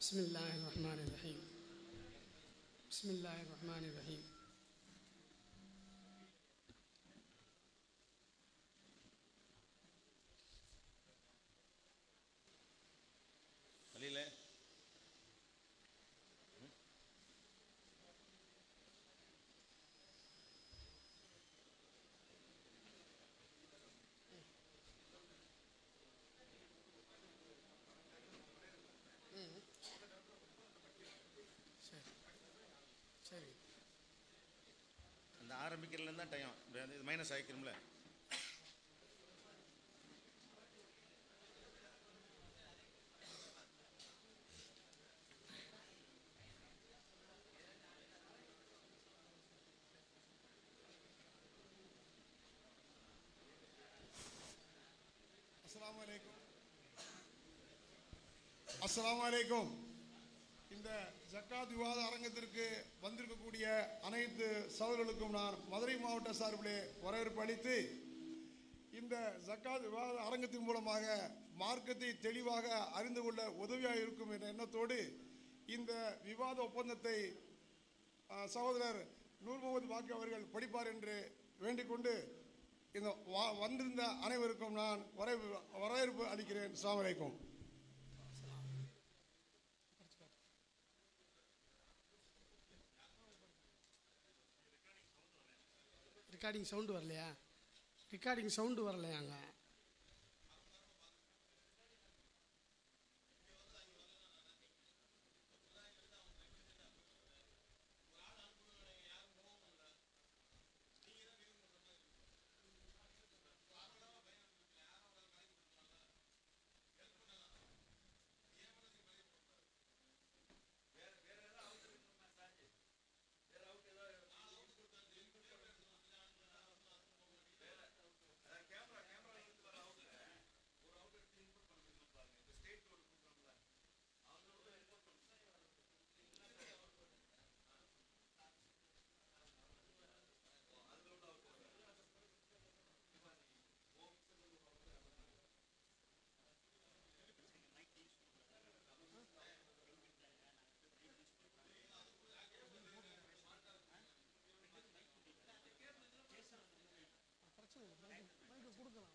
بسم الله الرحمن الرحيم. بسم الله الرحمن الرحيم. خليله சரி சரி அந்த ஆரம்பிக்கிறதுல தான் டைம் இது மைனஸ் ஆகிக்கிறோம்ல. அஸ்ஸலாமு அலைக்கும். இந்த ஜக்காத் விவாத அரங்கத்திற்கு வந்திருக்கக்கூடிய அனைத்து சகோதரர்களுக்கும் நான் மதுரை மாவட்ட சார்பிலே வரவேற்பு அளித்து, இந்த ஜக்காத் விவாத அரங்கத்தின் மூலமாக மார்க்கத்தை தெளிவாக அறிந்து கொள்ள உதவியாக இருக்கும் என்ற எண்ணத்தோடு இந்த விவாத ஒப்பந்தத்தை சகோதரர் நூர் முகமது பாக்கி அவர்கள் படிப்பார் என்று வேண்டிக்கொண்டு இந்த வந்திருந்த அனைவருக்கும் நான் வரவேற்பு அளிக்கிறேன். அஸ்ஸலாமு அலைக்கும். ரெக்கார்டிங் சவுண்டு வரலையா? ரெக்கார்டிங் சவுண்டு வரலையாங்க? கொடுக்கலாம்.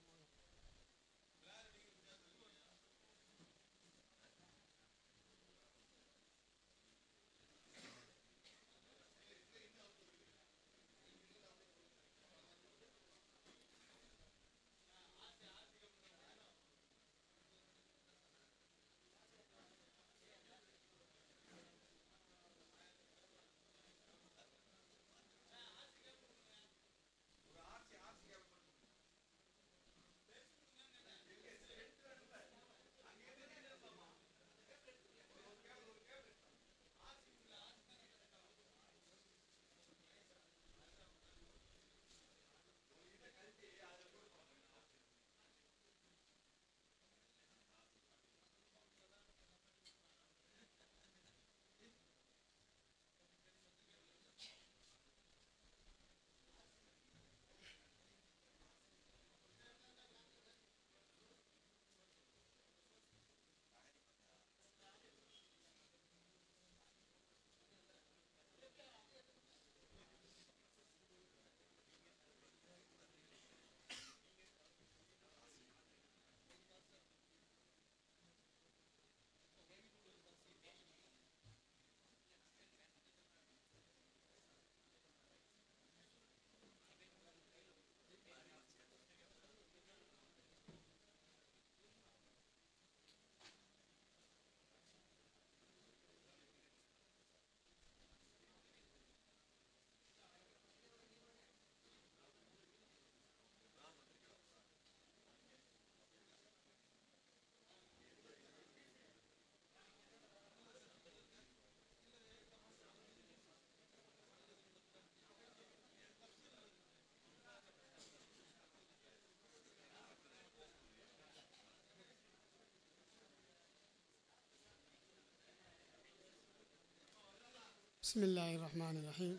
بسم الله الرحمن الرحيم.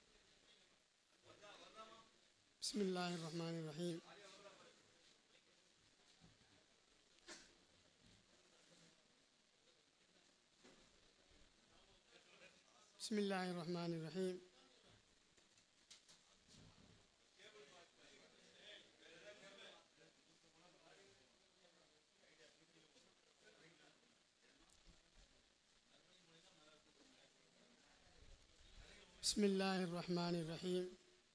بسم الله الرحمن الرحيم. بسم الله الرحمن الرحيم. بسم الله الرحمن الرحيم.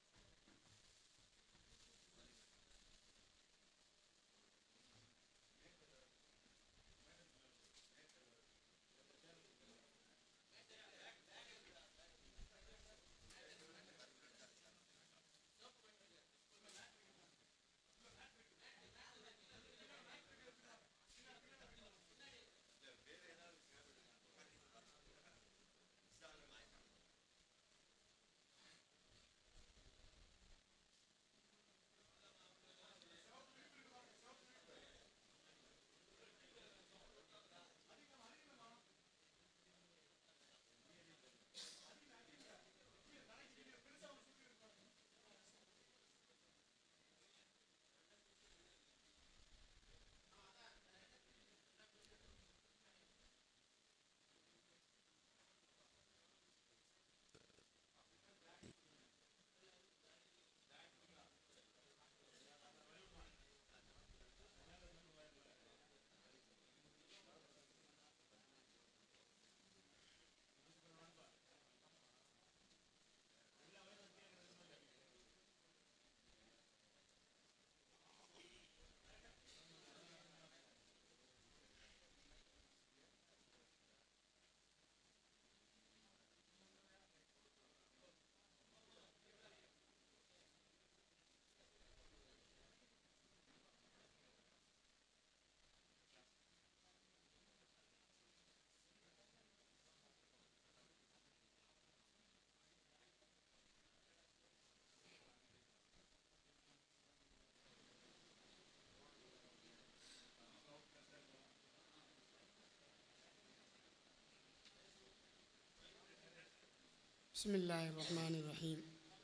بسم الله الرحمن الرحيم.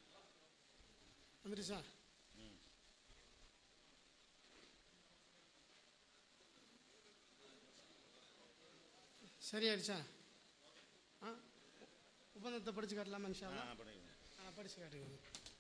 أمريكا சரியாயிடுச்சா? ஒப்பந்தத்தை படிச்சு காட்டலாமா? இன்ஷா அல்லாஹ் படிச்சு காட்டுங்க.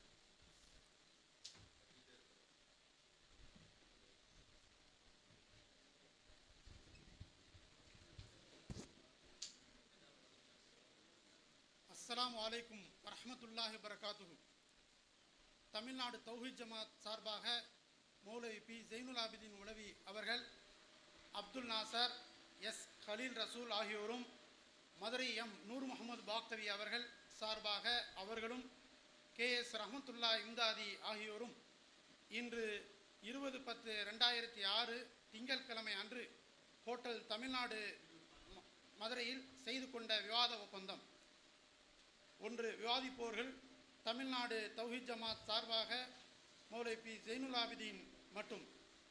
அஸ்ஸலாமு அலைக்கும் வரஹ்மத்துல்லாஹி வரகாத்துஹு. தமிழ்நாடு தௌஹீத் ஜமாத் சார்பாக மௌலவி பி ஜெயினுல் ஆபிதீன் உலவி அவர்கள், அப்துல் நாசர், எஸ் கலீல் ரசூல் ஆகியோரும், மதுரை எம் நூர் முகமது பாக்தவி அவர்கள் சார்பாக அவர்களும், கே எஸ் ரஹமத்துல்லா இம்தாதி ஆகியோரும் இன்று 20/10/2006 திங்கட்கிழமை அன்று ஹோட்டல் தமிழ்நாடு மதுரையில் செய்து கொண்ட விவாத ஒப்பந்தம். ஒன்று, விவாதிப்போர்கள் தமிழ்நாடு தௌஹீத் ஜமாத் சார்பாக மௌலவி பி ஜெயினுல் ஆபிதீன் மற்றும்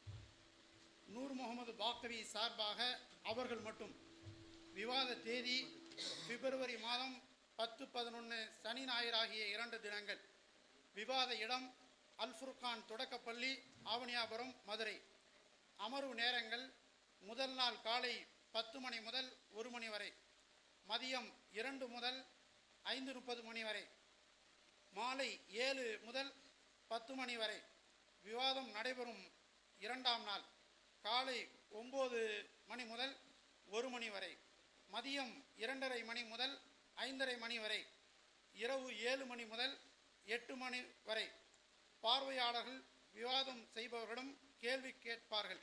நூர் முகமது பாக்தவி சார்பாக அவர்கள் மட்டும். விவாத தேதி பிப்ரவரி மாதம் 10, 11 சனி ஞாயிறு ஆகிய 2 தினங்கள். விவாத இடம் அல் ஃபுர்கான் தொடக்கப்பள்ளி, ஆவணியாபுரம், மதுரை. அமர்வு நேரங்கள் முதல் நாள் காலை 10 மணி முதல் 1 மணி வரை, மதியம் 2 முதல் 5:30 மணி வரை, மாலை 7 முதல் 10 மணி வரை. விவாதம் நடைபெறும் 2ஆம் நாள் காலை 9 மணி முதல் 1 மணி வரை, மதியம் 2:30 மணி முதல் 5:30 மணி வரை, இரவு 7 மணி முதல் 8 மணி வரை. பார்வையாளர்கள் விவாதம் செய்பவர்களிடம் கேள்வி கேட்பார்கள்.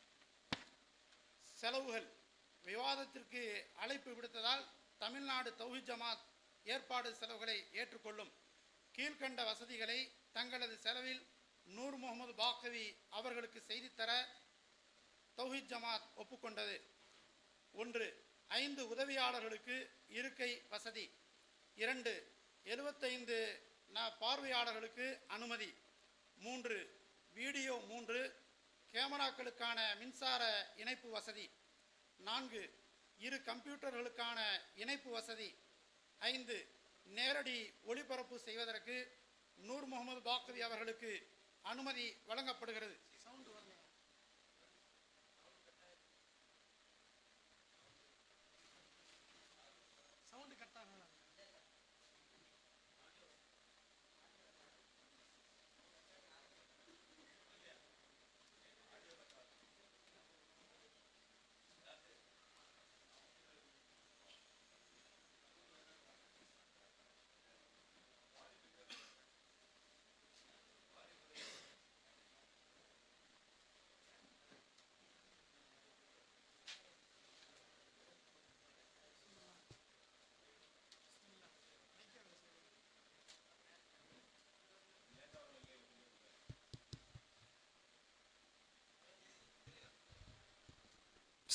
செலவுகள். விவாதத்திற்கு அழைப்பு விடுத்ததால் தமிழ்நாடு தௌஹீத் ஜமாத் ஏற்பாடு செலவுகளை ஏற்றுக்கொள்ளும். கீழ்கண்ட வசதிகளை தங்களது செலவில் நூர் முகமது பாக்தவி அவர்களுக்கு செய்து தர தௌஹீத் ஜமாத் ஒப்புக்கொண்டது. 1, 5 உதவியாளர்களுக்கு இருக்கை வசதி. 2, 75 பார்வையாளர்களுக்கு அனுமதி. 3, வீடியோ. 3, கேமராக்களுக்கான மின்சார இணைப்பு வசதி. 4, 2 கம்ப்யூட்டர்களுக்கான இணைப்பு வசதி. 5, நேரடி ஒளிபரப்பு செய்வதற்கு நூர் முகமது பாக்தவி அவர்களுக்கு அனுமதி வழங்கப்படுகிறது.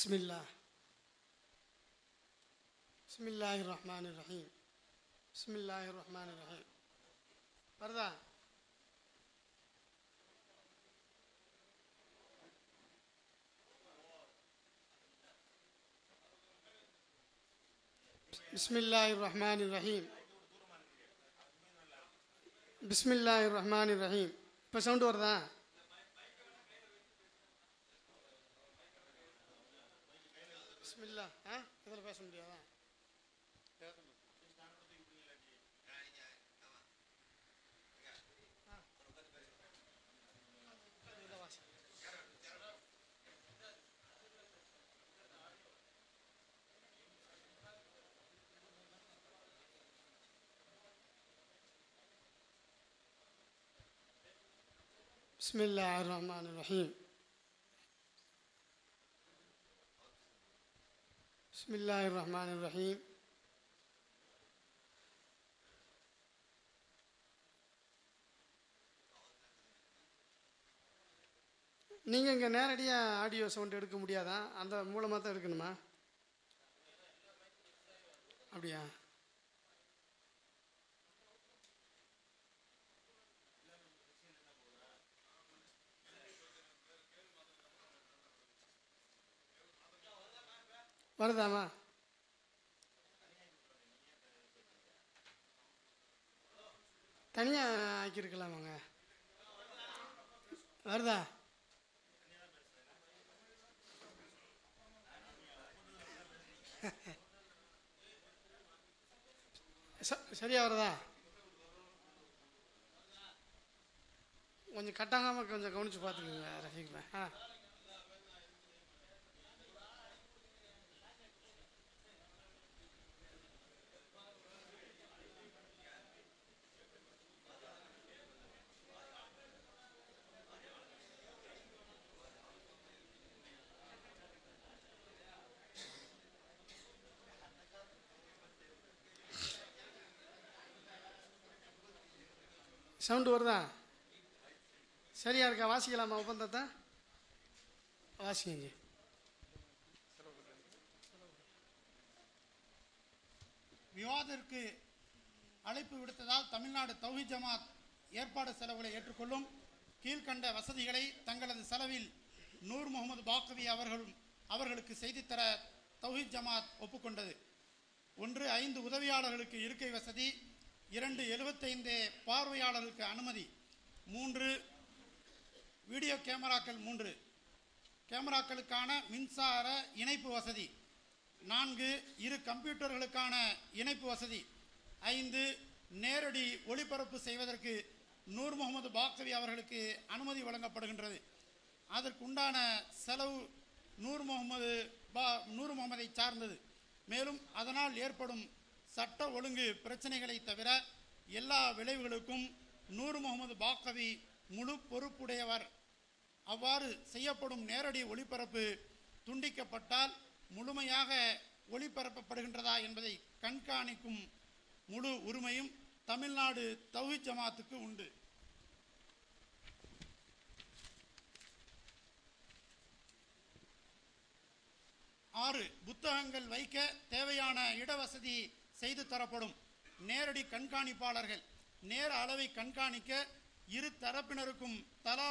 بسم الله بسم الله الرحمن الرحيم بسم الله الرحمن الرحيم வருதா? بسم الله الرحمن الرحيم بسم الله الرحمن الرحيم இப்போ சவுண்டு வருதா? பிஸ்மில்லா. இதில் பேச முடியாதா? بسم الله الرحمن الرحيم بسم الله الرحمن الرحيم நீங்கள் இங்கே நேரடியாக ஆடியோ சவுண்ட் எடுக்க முடியாதா? அந்த மூலமாக தான் எடுக்கணுமா? அப்படியா? வருதாமா? தனியாக ஆக்கியிருக்கலாமாங்க? வருதா? சரியா வருதா? கொஞ்சம் கட்டாகாமல் கொஞ்சம் கவனித்து பார்த்துக்குங்க ரஃபீக்ல. சவுண்டு வருதா? சரியா இருக்கா? வாசிக்கலாமா ஒப்பந்தத்தை? வாசிங்க. விவாதத்திற்கு அழைப்பு விடுத்ததால் தமிழ்நாடு தௌஹீத் ஜமாத் ஏற்பாடு செலவுகளை ஏற்றுக்கொள்ளும் கீழ்கண்ட வசதிகளை தங்களது செலவில் நூர் முகமது பாக்கவி அவர்களுக்கு செய்து தர தௌஹீத் ஜமாத் ஒப்புக்கொண்டது. 1. 5 உதவியாளர்களுக்கு இருக்கை வசதி. 2. 75 பார்வையாளர்களுக்கு அனுமதி. 3. வீடியோ கேமராக்கள் 3 கேமராக்களுக்கான மின்சார இணைப்பு வசதி. 4. 2 கம்ப்யூட்டர்களுக்கான இணைப்பு வசதி. 5. நேரடி ஒளிபரப்பு செய்வதற்கு நூர் முகமது பாக்கவி அவர்களுக்கு அனுமதி வழங்கப்படுகின்றது. அதற்குண்டான செலவு நூர் முகமதை சார்ந்தது. மேலும் அதனால் ஏற்படும் சட்ட ஒழுங்கு பிரச்சனைகளை தவிர எல்லா விளைவுகளுக்கும் நூர் முகமது பாக்கவி முழு பொறுப்புடையவர். அவ்வாறு செய்யப்படும் நேரடி ஒளிபரப்பு துண்டிக்கப்பட்டால் முழுமையாக ஒளிபரப்பப்படுகின்றதா என்பதை கண்காணிக்கும் முழு உரிமையும் தமிழ்நாடு தௌஹீத் ஜமாத்துக்கு உண்டு. 6. புத்தகங்கள் வைக்க தேவையான இடவசதி செய்து தரப்படும். நேரடி கண்காணிப்பாளர்கள். நேர அளவை கண்காணிக்க இரு தரப்பினருக்கும் தலா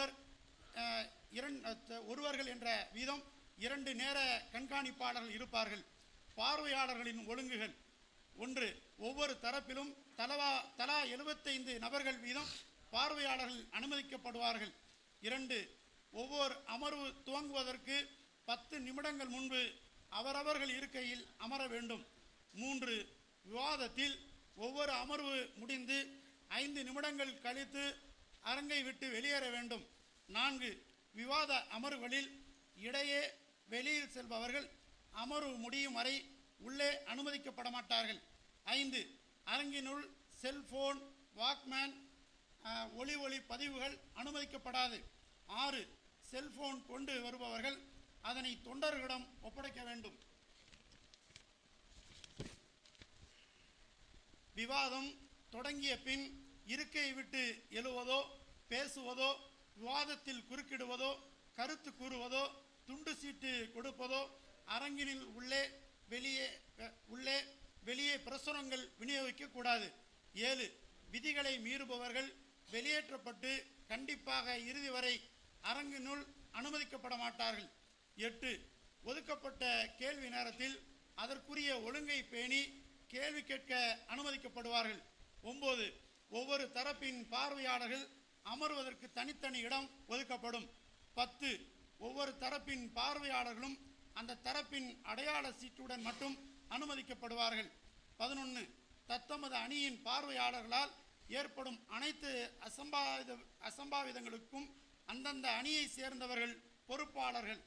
ஒருவர்கள் என்ற வீதம் 2 நேர கண்காணிப்பாளர்கள் இருப்பார்கள். பார்வையாளர்களின் ஒழுங்குகள். 1. ஒவ்வொரு தரப்பிலும் தலா 75 நபர்கள் வீதம் பார்வையாளர்கள் அனுமதிக்கப்படுவார்கள். 2. ஒவ்வொரு அமர்வு துவங்குவதற்கு 10 நிமிடங்கள் முன்பு அவரவர்கள் இருக்கையில் அமர வேண்டும். 3. விவாதத்தில் ஒவ்வொரு அமர்வு முடிந்து 5 நிமிடங்கள் கழித்து அரங்கை விட்டு வெளியேற வேண்டும். 4. விவாத அமர்வுகளில் இடையே வெளியில் செல்பவர்கள் அமர்வு முடியும் வரை உள்ளே அனுமதிக்கப்பட மாட்டார்கள். 5. அரங்கினுள் செல்போன், வாக்மேன், ஒளி பதிவுகள் அனுமதிக்கப்படாது. 6. செல்போன் கொண்டு வருபவர்கள் அதனை தொண்டர்களிடம் ஒப்படைக்க வேண்டும். விவாதம் தொடங்கிய பின் இருக்கையை விட்டு எழுவதோ, பேசுவதோ, விவாதத்தில் குறுக்கிடுவதோ, கருத்து கூறுவதோ, துண்டு சீட்டு கொடுப்பதோ அரங்கினில் வெளியே பிரசுரங்கள் விநியோகிக்கக்கூடாது. 7. விதிகளை மீறுபவர்கள் வெளியேற்றப்பட்டு கண்டிப்பாக இறுதி வரை அரங்கினுள் அனுமதிக்கப்பட மாட்டார்கள். 8. ஒதுக்கப்பட்ட கேள்வி நேரத்தில் அதற்குரிய ஒழுங்கை பேணி கேள்வி கேட்க அனுமதிக்கப்படுவார்கள். 9. ஒவ்வொரு தரப்பின் பார்வையாளர்கள் அமர்வதற்கு தனித்தனி இடம் ஒதுக்கப்படும். 10. ஒவ்வொரு தரப்பின் பார்வையாளர்களும் அந்த தரப்பின் அடையாள சீட்டுடன் மட்டும் அனுமதிக்கப்படுவார்கள். 11. தத்தமது அணியின் பார்வையாளர்களால் ஏற்படும் அனைத்து அசம்பாவிதங்களுக்கும் அந்தந்த அணியை சேர்ந்தவர்கள் பொறுப்பாளர்கள்.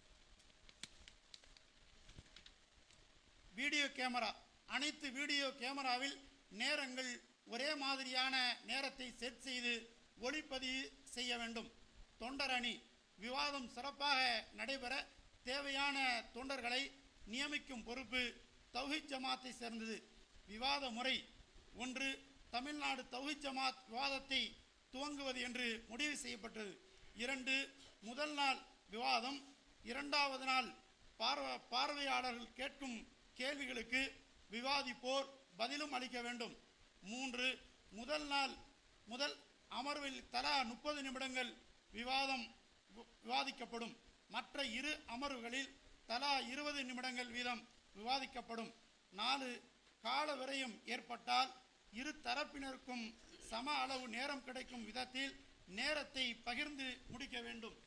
Video camera. அனைத்து வீடியோ கேமராவில் நேரங்கள் ஒரே மாதிரியான நேரத்தை செட் செய்து ஒளிப்பதிவு செய்ய வேண்டும். தொண்டர் அணி. விவாதம் சிறப்பாக நடைபெற தேவையான தொண்டர்களை நியமிக்கும் பொறுப்பு தௌஹீத் ஜமாத்தை சேர்ந்தது. விவாத முறை. 1. தமிழ்நாடு தௌஹீத் ஜமாத் விவாதத்தை துவங்குவது என்று முடிவு செய்யப்பட்டது. 2. முதல் நாள் விவாதம். 2வது நாள் பார்வையாளர்கள் கேட்கும் கேள்விகளுக்கு விவாதிப்போர் பதிலும் அளிக்க வேண்டும். 3. முதல் அமர்வில் தலா 30 நிமிடங்கள் விவாதிக்கப்படும். மற்ற 2 அமர்வுகளில் தலா 20 நிமிடங்கள் வீதம் விவாதிக்கப்படும். 4. கால விரயம் ஏற்பட்டால் இரு தரப்பினருக்கும் சம அளவு நேரம் கிடைக்கும் விதத்தில் நேரத்தை பகிர்ந்து முடிக்க வேண்டும்.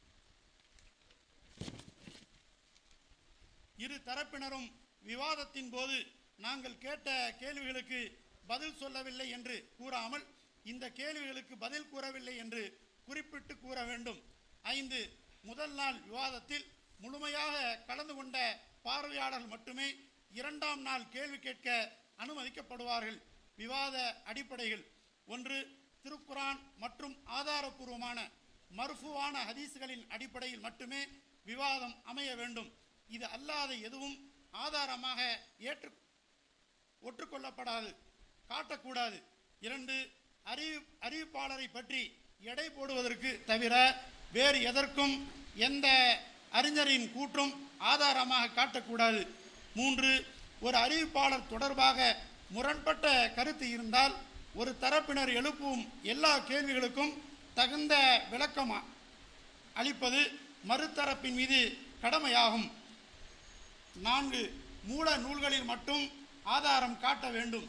இரு தரப்பினரும் விவாதத்தின் போது நாங்கள் கேட்ட கேள்விகளுக்கு பதில் சொல்லவில்லை என்று கூறாமல் இந்த கேள்விகளுக்கு பதில் கூறவில்லை என்று குறிப்பிட்டு கூற வேண்டும். 5. முதல் நாள் விவாதத்தில் முழுமையாக கலந்து கொண்ட பார்வையாளர்கள் மட்டுமே 2ஆம் நாள் கேள்வி கேட்க அனுமதிக்கப்படுவார்கள். விவாத அடிப்படைகள். 1. திருக்குரான் மற்றும் ஆதாரபூர்வமான மர்ஃபுவான ஹதீஸ்களின் அடிப்படையில் மட்டுமே விவாதம் அமைய வேண்டும். இது அல்லாத எதுவும் ஆதாரமாக ஒற்றுக்கொள்ளப்படாது, காட்டக்கூடாது. 2. அறிவிப்பாளரை பற்றி எடை போடுவதற்கு தவிர வேறு எதற்கும் எந்த அறிஞரின் கூற்றும் ஆதாரமாக காட்டக்கூடாது. 3. ஒரு அறிவிப்பாளர் தொடர்பாக முரண்பட்ட கருத்து இருந்தால் ஒரு தரப்பினர் எழுப்பும் எல்லா கேள்விகளுக்கும் தகுந்த விளக்கம் அளிப்பது மறுதரப்பின் மீது கடமையாகும். 4. மூல நூல்களில் மட்டும் ஆதாரம் காட்ட வேண்டும்.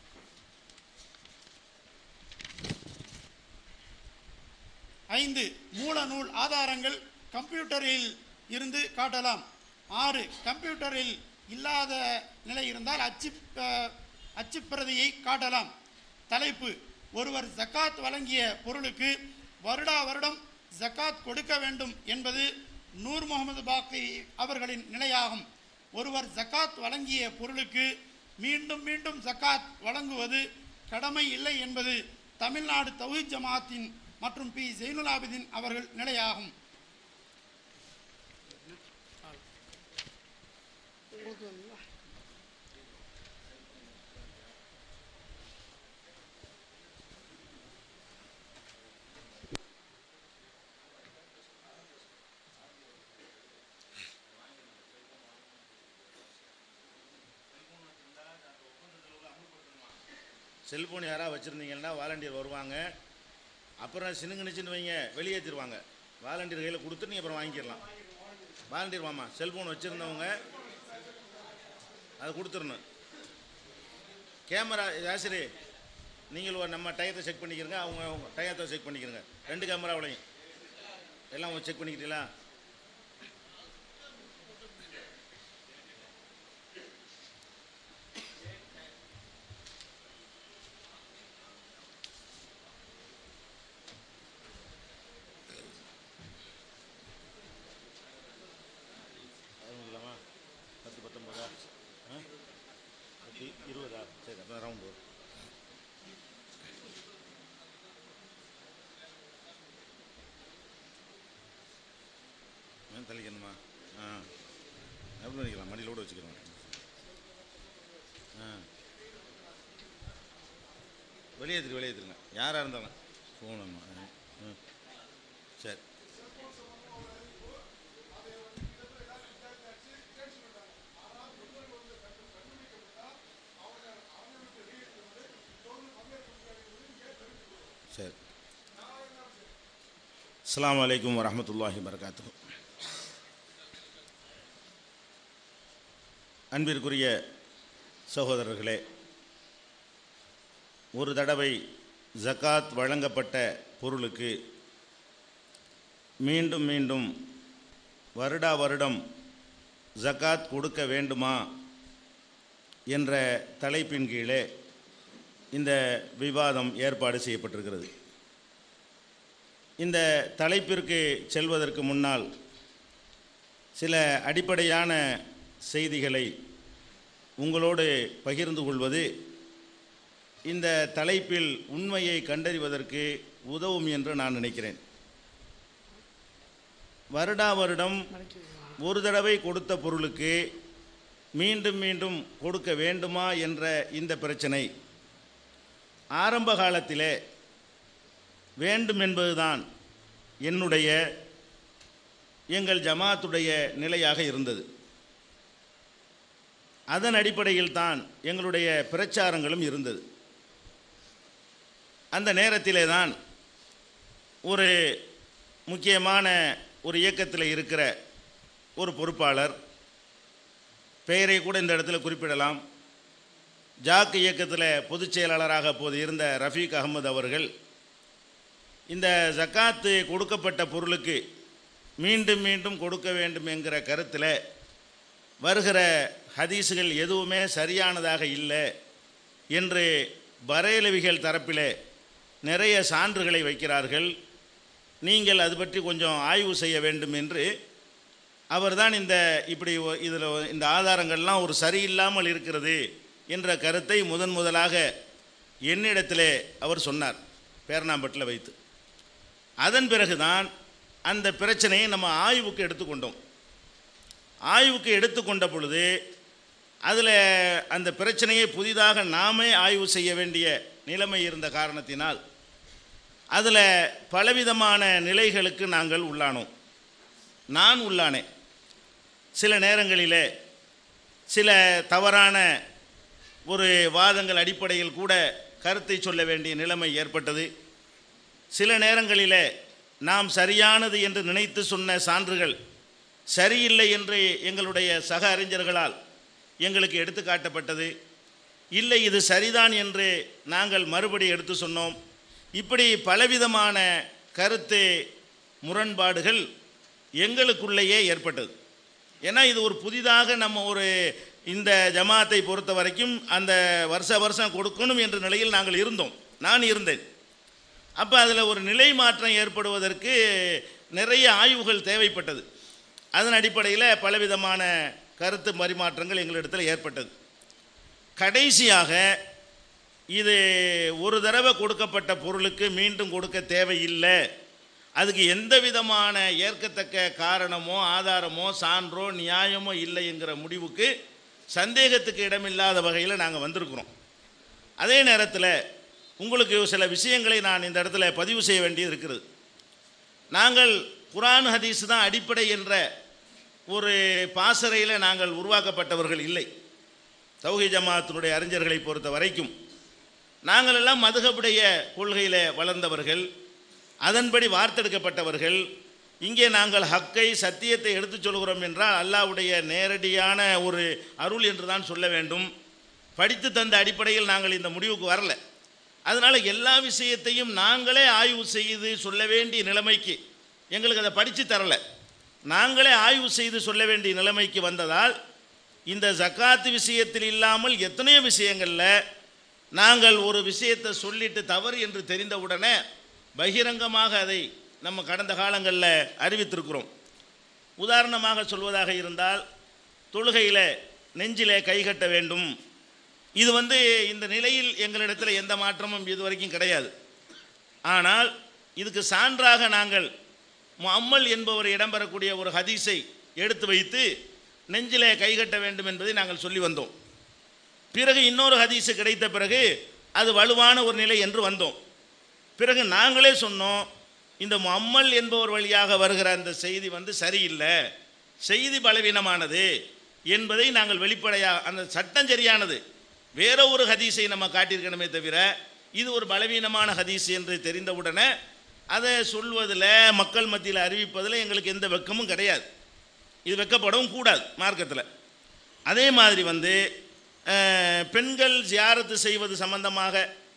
5. மூல நூல் ஆதாரங்கள் கம்ப்யூட்டரில் இருந்து காட்டலாம். 6. கம்ப்யூட்டரில் இல்லாத நிலை இருந்தால் அச்சுப்பிரதியை காட்டலாம். தலைப்பு. ஒருவர் ஜக்காத் வழங்கிய பொருளுக்கு வருடம் ஜக்காத் கொடுக்க வேண்டும் என்பது நூர் முகமது பாக்கி அவர்களின் நிலையாகும். ஒருவர் ஜக்காத் வழங்கிய பொருளுக்கு மீண்டும் மீண்டும் ஜக்காத் வழங்குவது கடமை இல்லை என்பது தமிழ்நாடு தௌஹீத் ஜமாத்தின் மற்றும் பி. ஜெயினுல் ஆபிதீன் அவர்கள் நிலையாகும். செல்ஃபோன் யாராவது வச்சுருந்தீங்கன்னா வாலண்டியர் வருவாங்க. அப்புறம் சினுங்கனிச்சுன்னு வைங்க, வெளியேற்றிடுவாங்க. வாலண்டியர் கையில் கொடுத்து நீங்கள் அப்புறம் வாங்கிடலாம். வாலண்டியர் வாமா, செல்ஃபோன் வச்சுருந்தவங்க அதை கொடுத்துடணும். கேமரா ஆசிரி நீங்கள் நம்ம டயத்தை செக் பண்ணிக்கிறங்க, அவங்க டயத்தை செக் பண்ணிக்கிறங்க. 2 கேமராவிலையும் எல்லாம் செக் பண்ணிக்கிட்டீங்களா? சரி, அப்போ ரவுண்டு வரும். தள்ளிக்கணுமா? எப்படி பண்ணிக்கலாம்? மடியிலோடு வச்சுக்கிறோம். வெளியேற்றுருங்க யாராக இருந்தாலும் ஃபோன். சரி சரி. அஸ்ஸலாமு அலைக்கும் வரஹ்மத்துல்லாஹி வபரகாத்துஹு. அன்பிற்குரிய சகோதரர்களே, ஒரு தடவை ஜகாத் வழங்கப்பட்ட பொருளுக்கு மீண்டும் மீண்டும் வருடா வருடம் ஜகாத் கொடுக்க வேண்டுமா என்ற தலைப்பின் கீழே இந்த விவாதம் ஏற்பாடு செய்யப்பட்டிருக்கிறது. இந்த தலைப்பிற்கு செல்வதற்கு முன்னால் சில அடிப்படையான செய்திகளை உங்களோடு பகிர்ந்து கொள்வது இந்த தலைப்பில் உண்மையை கண்டறிவதற்கு உதவும் என்று நான் நினைக்கிறேன். வருடா வருடம் ஒரு தடவை கொடுத்த பொருளுக்கு மீண்டும் மீண்டும் கொடுக்க வேண்டுமா என்ற இந்த பிரச்சனை ஆரம்ப காலத்திலே வேண்டும் என்பதுதான் எங்கள் ஜமாத்துடைய நிலையாக இருந்தது. அதன் அடிப்படையில் தான் எங்களுடைய பிரச்சாரங்களும் இருந்தது. அந்த நேரத்திலே தான் ஒரு முக்கியமான ஒரு இயக்கத்தில் இருக்கிற ஒரு பொறுப்பாளர், பெயரை கூட இந்த இடத்துல குறிப்பிடலாம், ஜாக் இயக்கத்தில் பொதுச் செயலாளராக அப்போது இருந்த ரஃபீக் அகமது அவர்கள் இந்த ஜக்காத்து கொடுக்கப்பட்ட பொருளுக்கு மீண்டும் மீண்டும் கொடுக்க வேண்டும் என்கிற கருத்தில் வருகிற ஹதீஸுகள் எதுவுமே சரியானதாக இல்லை என்று பரேலவிகள் தரப்பிலே நிறைய சான்றுகளை வைக்கிறார்கள். நீங்கள் அது பற்றி கொஞ்சம் ஆய்வு செய்ய வேண்டும் என்று அவர்தான் இதில் இந்த ஆதாரங்கள்லாம் ஒரு சரியில்லாமல் இருக்கிறது என்ற கருத்தை முதலாக என்னிடத்திலே அவர் சொன்னார், பேரணாம்பட்டில் வைத்து. அதன் பிறகுதான் அந்த பிரச்சனையை நம்ம ஆய்வுக்கு எடுத்துக்கொண்டோம். ஆய்வுக்கு எடுத்துக்கொண்ட பொழுது அதில் அந்த பிரச்சனையை புதிதாக நாமே ஆய்வு செய்ய வேண்டிய நிலைமை இருந்த காரணத்தினால் அதில் பலவிதமான நிலைகளுக்கு நாங்கள் உள்ளானோம். நான் உள்ளானேன். சில நேரங்களிலே சில தவறான ஒரு வாதங்கள் அடிப்படையில் கூட கருத்தை சொல்ல வேண்டிய நிலைமை ஏற்பட்டது. சில நேரங்களிலே நாம் சரியானது என்று நினைத்து சொன்ன சான்றுகள் சரியில்லை என்று எங்களுடைய சக அறிஞர்களால் எங்களுக்கு எடுத்து காட்டப்பட்டது. இல்லை, இது சரிதான் என்று நாங்கள் மறுபடி எடுத்து சொன்னோம். இப்படி பலவிதமான கருத்து முரண்பாடுகள் எங்களுக்குள்ளேயே ஏற்பட்டது. ஏன்னா இது ஒரு புதிதாக நம்ம இந்த ஜமாத்தை பொறுத்த வரைக்கும் அந்த வருஷம் கொடுக்கணும் என்ற நிலையில் நாங்கள் இருந்தோம். நான் இருந்தேன். அப்போ அதில் ஒரு நிலை மாற்றம் ஏற்படுவதற்கு நிறைய ஆய்வுகள் தேவைப்பட்டது. அதன் அடிப்படையில் பலவிதமான கருத்து பரிமாற்றங்கள் எங்களிடத்தில் ஏற்பட்டது. கடைசியாக இது ஒரு தடவை கொடுக்கப்பட்ட பொருளுக்கு மீண்டும் கொடுக்க தேவையில்லை, அதுக்கு எந்த விதமான ஏற்கத்தக்க காரணமோ ஆதாரமோ சான்றோ நியாயமோ இல்லை என்கிற முடிவுக்கு சந்தேகத்துக்கு இடமில்லாத வகையில் நாங்கள் வந்திருக்கிறோம். அதே நேரத்தில் உங்களுக்கு சில விஷயங்களை நான் இந்த இடத்துல பதிவு செய்ய வேண்டியது இருக்கிறது. நாங்கள் குர்ஆன் ஹதீஸ் தான் அடிப்படை என்ற ஒரு பாசறையில் நாங்கள் உருவாக்கப்பட்டவர்கள் இல்லை. தௌஹீத் ஜமாஅத்தினுடைய அறிஞர்களை பொறுத்த வரைக்கும் நாங்கள் எல்லாம் மதுஹபுடைய கொள்கையில் வளர்ந்தவர்கள், அதன்படி வார்த்தெடுக்கப்பட்டவர்கள். இங்கே நாங்கள் ஹக்கை சத்தியத்தை எடுத்துச் சொல்கிறோம் என்றால் அல்லாஹ்வுடைய நேரடியான ஒரு அருள் என்று தான் சொல்ல வேண்டும். படித்து தந்த அடிப்படையில் நாங்கள் இந்த முடிவுக்கு வரல. அதனால் எல்லா விஷயத்தையும் நாங்களே ஆய்வு செய்து சொல்ல வேண்டிய நிலைமைக்கு எங்களுக்கு அதை படித்து தரலை. நாங்களே ஆய்வு செய்து சொல்ல வேண்டிய நிலைமைக்கு வந்ததால் இந்த ஜக்காத்து விஷயத்தில் இல்லாமல் எத்தனையோ விஷயங்களில் நாங்கள் ஒரு விஷயத்தை சொல்லிட்டு தவறு என்று தெரிந்தவுடனே பகிரங்கமாக அதை நம்ம கடந்த காலங்களில் அறிவித்திருக்கிறோம். உதாரணமாக சொல்வதாக இருந்தால், தொழுகையில் நெஞ்சிலே கைகட்ட வேண்டும். இது இந்த நிலையில் எங்களிடத்தில் எந்த மாற்றமும் இதுவரைக்கும் கிடையாது. ஆனால் இதுக்கு சான்றாக நாங்கள் முஅம்மல் என்பவர் இடம்பெறக்கூடிய ஒரு ஹதீஸை எடுத்து வைத்து நெஞ்சிலே கைகட்ட வேண்டும் என்பதை நாங்கள் சொல்லி வந்தோம். பிறகு இன்னொரு ஹதீஸு கிடைத்த பிறகு அது வலுவான ஒரு நிலை என்று வந்தோம். பிறகு நாங்களே சொன்னோம், இந்த முஅம்மல் என்பவர் வழியாக வருகிற அந்த செய்தி சரியில்லை, செய்தி பலவீனமானது என்பதை நாங்கள் வெளிப்படையாக, அந்த சட்டம் சரியானது, வேற ஒரு ஹதீஸை நம்ம காட்டியிருக்கணுமே தவிர இது ஒரு பலவீனமான ஹதீஸ் என்று தெரிந்தவுடனே அதை சொல்வதில் மக்கள் மத்தியில் அறிவிப்பதில் எங்களுக்கு எந்த வெட்கமும் கிடையாது. இது வெட்கப்படவும் கூடாது மார்க்கத்தில். அதே மாதிரி பெண்கள் ஜியாரத்து செய்வது சம்பந்தமாக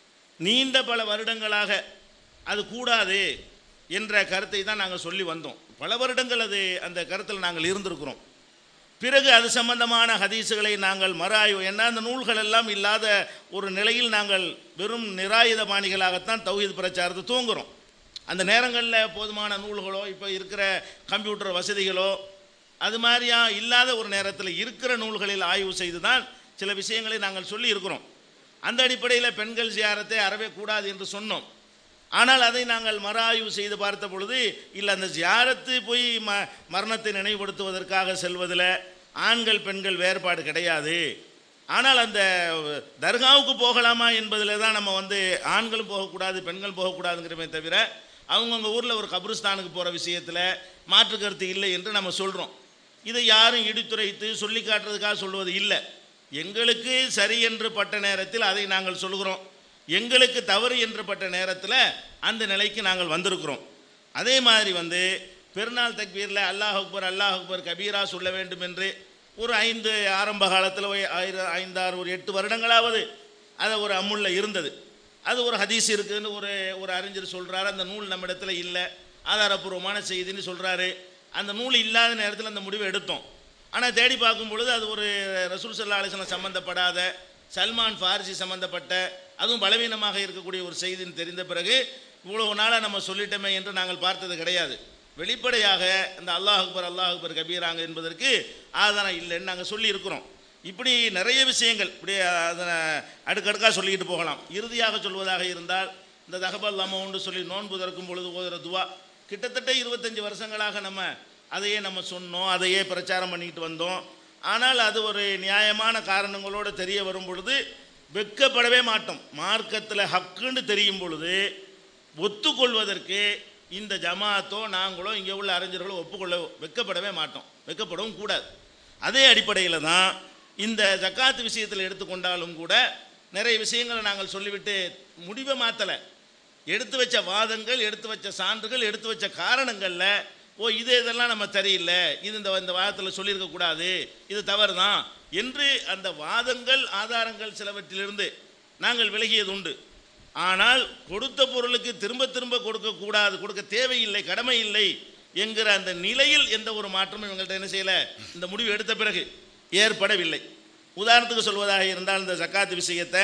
நீண்ட பல வருடங்களாக அது கூடாது என்ற கருத்தை தான் நாங்கள் சொல்லி வந்தோம். பல வருடங்கள் அந்த கருத்தில் நாங்கள் இருந்திருக்கிறோம். பிறகு அது சம்பந்தமான ஹதீஸுகளை நாங்கள் மறாய்வு, ஏன்னா அந்த நூல்கள் எல்லாம் இல்லாத ஒரு நிலையில் நாங்கள் வெறும் நிராயுதபாணிகளாகத்தான் தௌஹீத் பிரச்சாரத்தை தூங்குகிறோம். அந்த நேரங்களில் போதுமான நூல்களோ இப்போ இருக்கிற கம்ப்யூட்டர் வசதிகளோ அது மாதிரியா இல்லாத ஒரு நேரத்தில் இருக்கிற நூல்களில் ஆய்வு செய்து தான் சில விஷயங்களை நாங்கள் சொல்லி இருக்கிறோம். அந்த அடிப்படையில் பெண்கள் ஜியாரத்தை அறவே கூடாது என்று சொன்னோம். ஆனால் அதை நாங்கள் மறாய்வு செய்து பார்த்த பொழுது இல்லை, அந்த ஜியாரத்து போய் மரணத்தை நினைவுபடுத்துவதற்காக செல்வதில் ஆண்கள் பெண்கள் வேறுபாடு கிடையாது. ஆனால் அந்த தர்காவுக்கு போகலாமா என்பதில் தான் நம்ம ஆண்களும் போகக்கூடாது பெண்கள் போகக்கூடாதுங்கிறமே தவிர அவங்கவுங்க ஊரில் ஒரு கபிரிஸ்தானுக்கு போகிற விஷயத்தில் மாற்று கருத்து இல்லை என்று நம்ம சொல்கிறோம். இதை யாரும் இடித்துரைத்து சொல்லி காட்டுறதுக்காக சொல்வது இல்லை. எங்களுக்கு சரி என்று பட்ட நேரத்தில் அதை நாங்கள் சொல்கிறோம், எங்களுக்கு தவறு என்று பட்ட நேரத்தில் அந்த நிலைக்கு நாங்கள் வந்திருக்கிறோம். அதே மாதிரி பெருநாள் தக்பீரில் அல்லாஹ் அக்பர் கபீரா சொல்ல வேண்டும் என்று ஒரு 5 ஆரம்ப காலத்தில் 5, 6, ஒரு 8 வருடங்களாவது அதை ஒரு அமுல்ல இருந்தது. அது ஒரு ஹதீஸ் இருக்குதுன்னு ஒரு அறிஞர் சொல்கிறாரு. அந்த நூல் நம்ம இடத்துல இல்லை, ஆதாரப்பூர்வமான செய்தின்னு சொல்கிறாரு. அந்த நூல் இல்லாத நேரத்தில் அந்த முடிவை எடுத்தோம். ஆனால் தேடி பார்க்கும் பொழுது அது ஒரு ரசூல் ஸல்லல்லாஹு அலைஹி வஸல்லம் சம்பந்தப்படாத, சல்மான் ஃபாரிசி சம்பந்தப்பட்ட, அதுவும் பலவீனமாக இருக்கக்கூடிய ஒரு செய்தின்னு தெரிந்த பிறகு இவ்வளவு நாளாக நம்ம சொல்லிட்டோமே என்று நாங்கள் பார்த்தது கிடையாது. வெளிப்படையாக இந்த அல்லாஹ் அக்பர் கபீராங்க என்பதற்கு ஆதாரம் இல்லைன்னு நாங்கள் சொல்லி இருக்கிறோம். இப்படி நிறைய விஷயங்கள் இப்படி அதனை அடுக்கடுக்காக சொல்லிக்கிட்டு போகலாம். இறுதியாக சொல்வதாக இருந்தால் இந்த தகபல் அமௌண்டு சொல்லி நோன்பு திறக்கும் பொழுது ஓதுகிற துவா கிட்டத்தட்ட 25 வருஷங்களாக நம்ம அதையே நம்ம சொன்னோம், அதையே பிரச்சாரம் பண்ணிக்கிட்டு வந்தோம். ஆனால் அது ஒரு நியாயமான காரணங்களோடு தெரிய வரும் பொழுது வெட்கப்படவே மாட்டோம். மார்க்கத்தில் ஹக்குன்னு தெரியும் பொழுது ஒத்துக்கொள்வதற்கு இந்த ஜமாத்தோ நாங்களோ இங்கே உள்ள அறிஞர்களோ வெட்கப்படவே மாட்டோம், வெட்கப்படவும் கூடாது. அதே அடிப்படையில் தான் இந்த ஜக்காத்து விஷயத்தில் எடுத்துக்கொண்டாலும் கூட நிறைய விஷயங்களை நாங்கள் சொல்லிவிட்டு முடிவை மாற்றலை. எடுத்து வச்ச வாதங்கள், எடுத்து வச்ச சான்றுகள், எடுத்து வச்ச காரணங்களில் இதெல்லாம் நம்ம சரியில்லை, இது இந்த வாதத்தில் சொல்லியிருக்கக்கூடாது, இது தவறு தான் என்று அந்த வாதங்கள் ஆதாரங்கள் சிலவற்றிலிருந்து நாங்கள் விலகியது உண்டு. ஆனால் கொடுத்த பொருளுக்கு திரும்ப திரும்ப கொடுக்கக்கூடாது, கொடுக்க தேவையில்லை, கடமை இல்லை என்கிற அந்த நிலையில் எந்த ஒரு மாற்றமும் இவங்கள்ட்ட என்ன செய்யலை, இந்த முடிவு எடுத்த பிறகு ஏற்படவில்லை. உதாரணத்துக்கு சொல்வதாக இருந்தால் இந்த ஜக்காத்து விஷயத்தை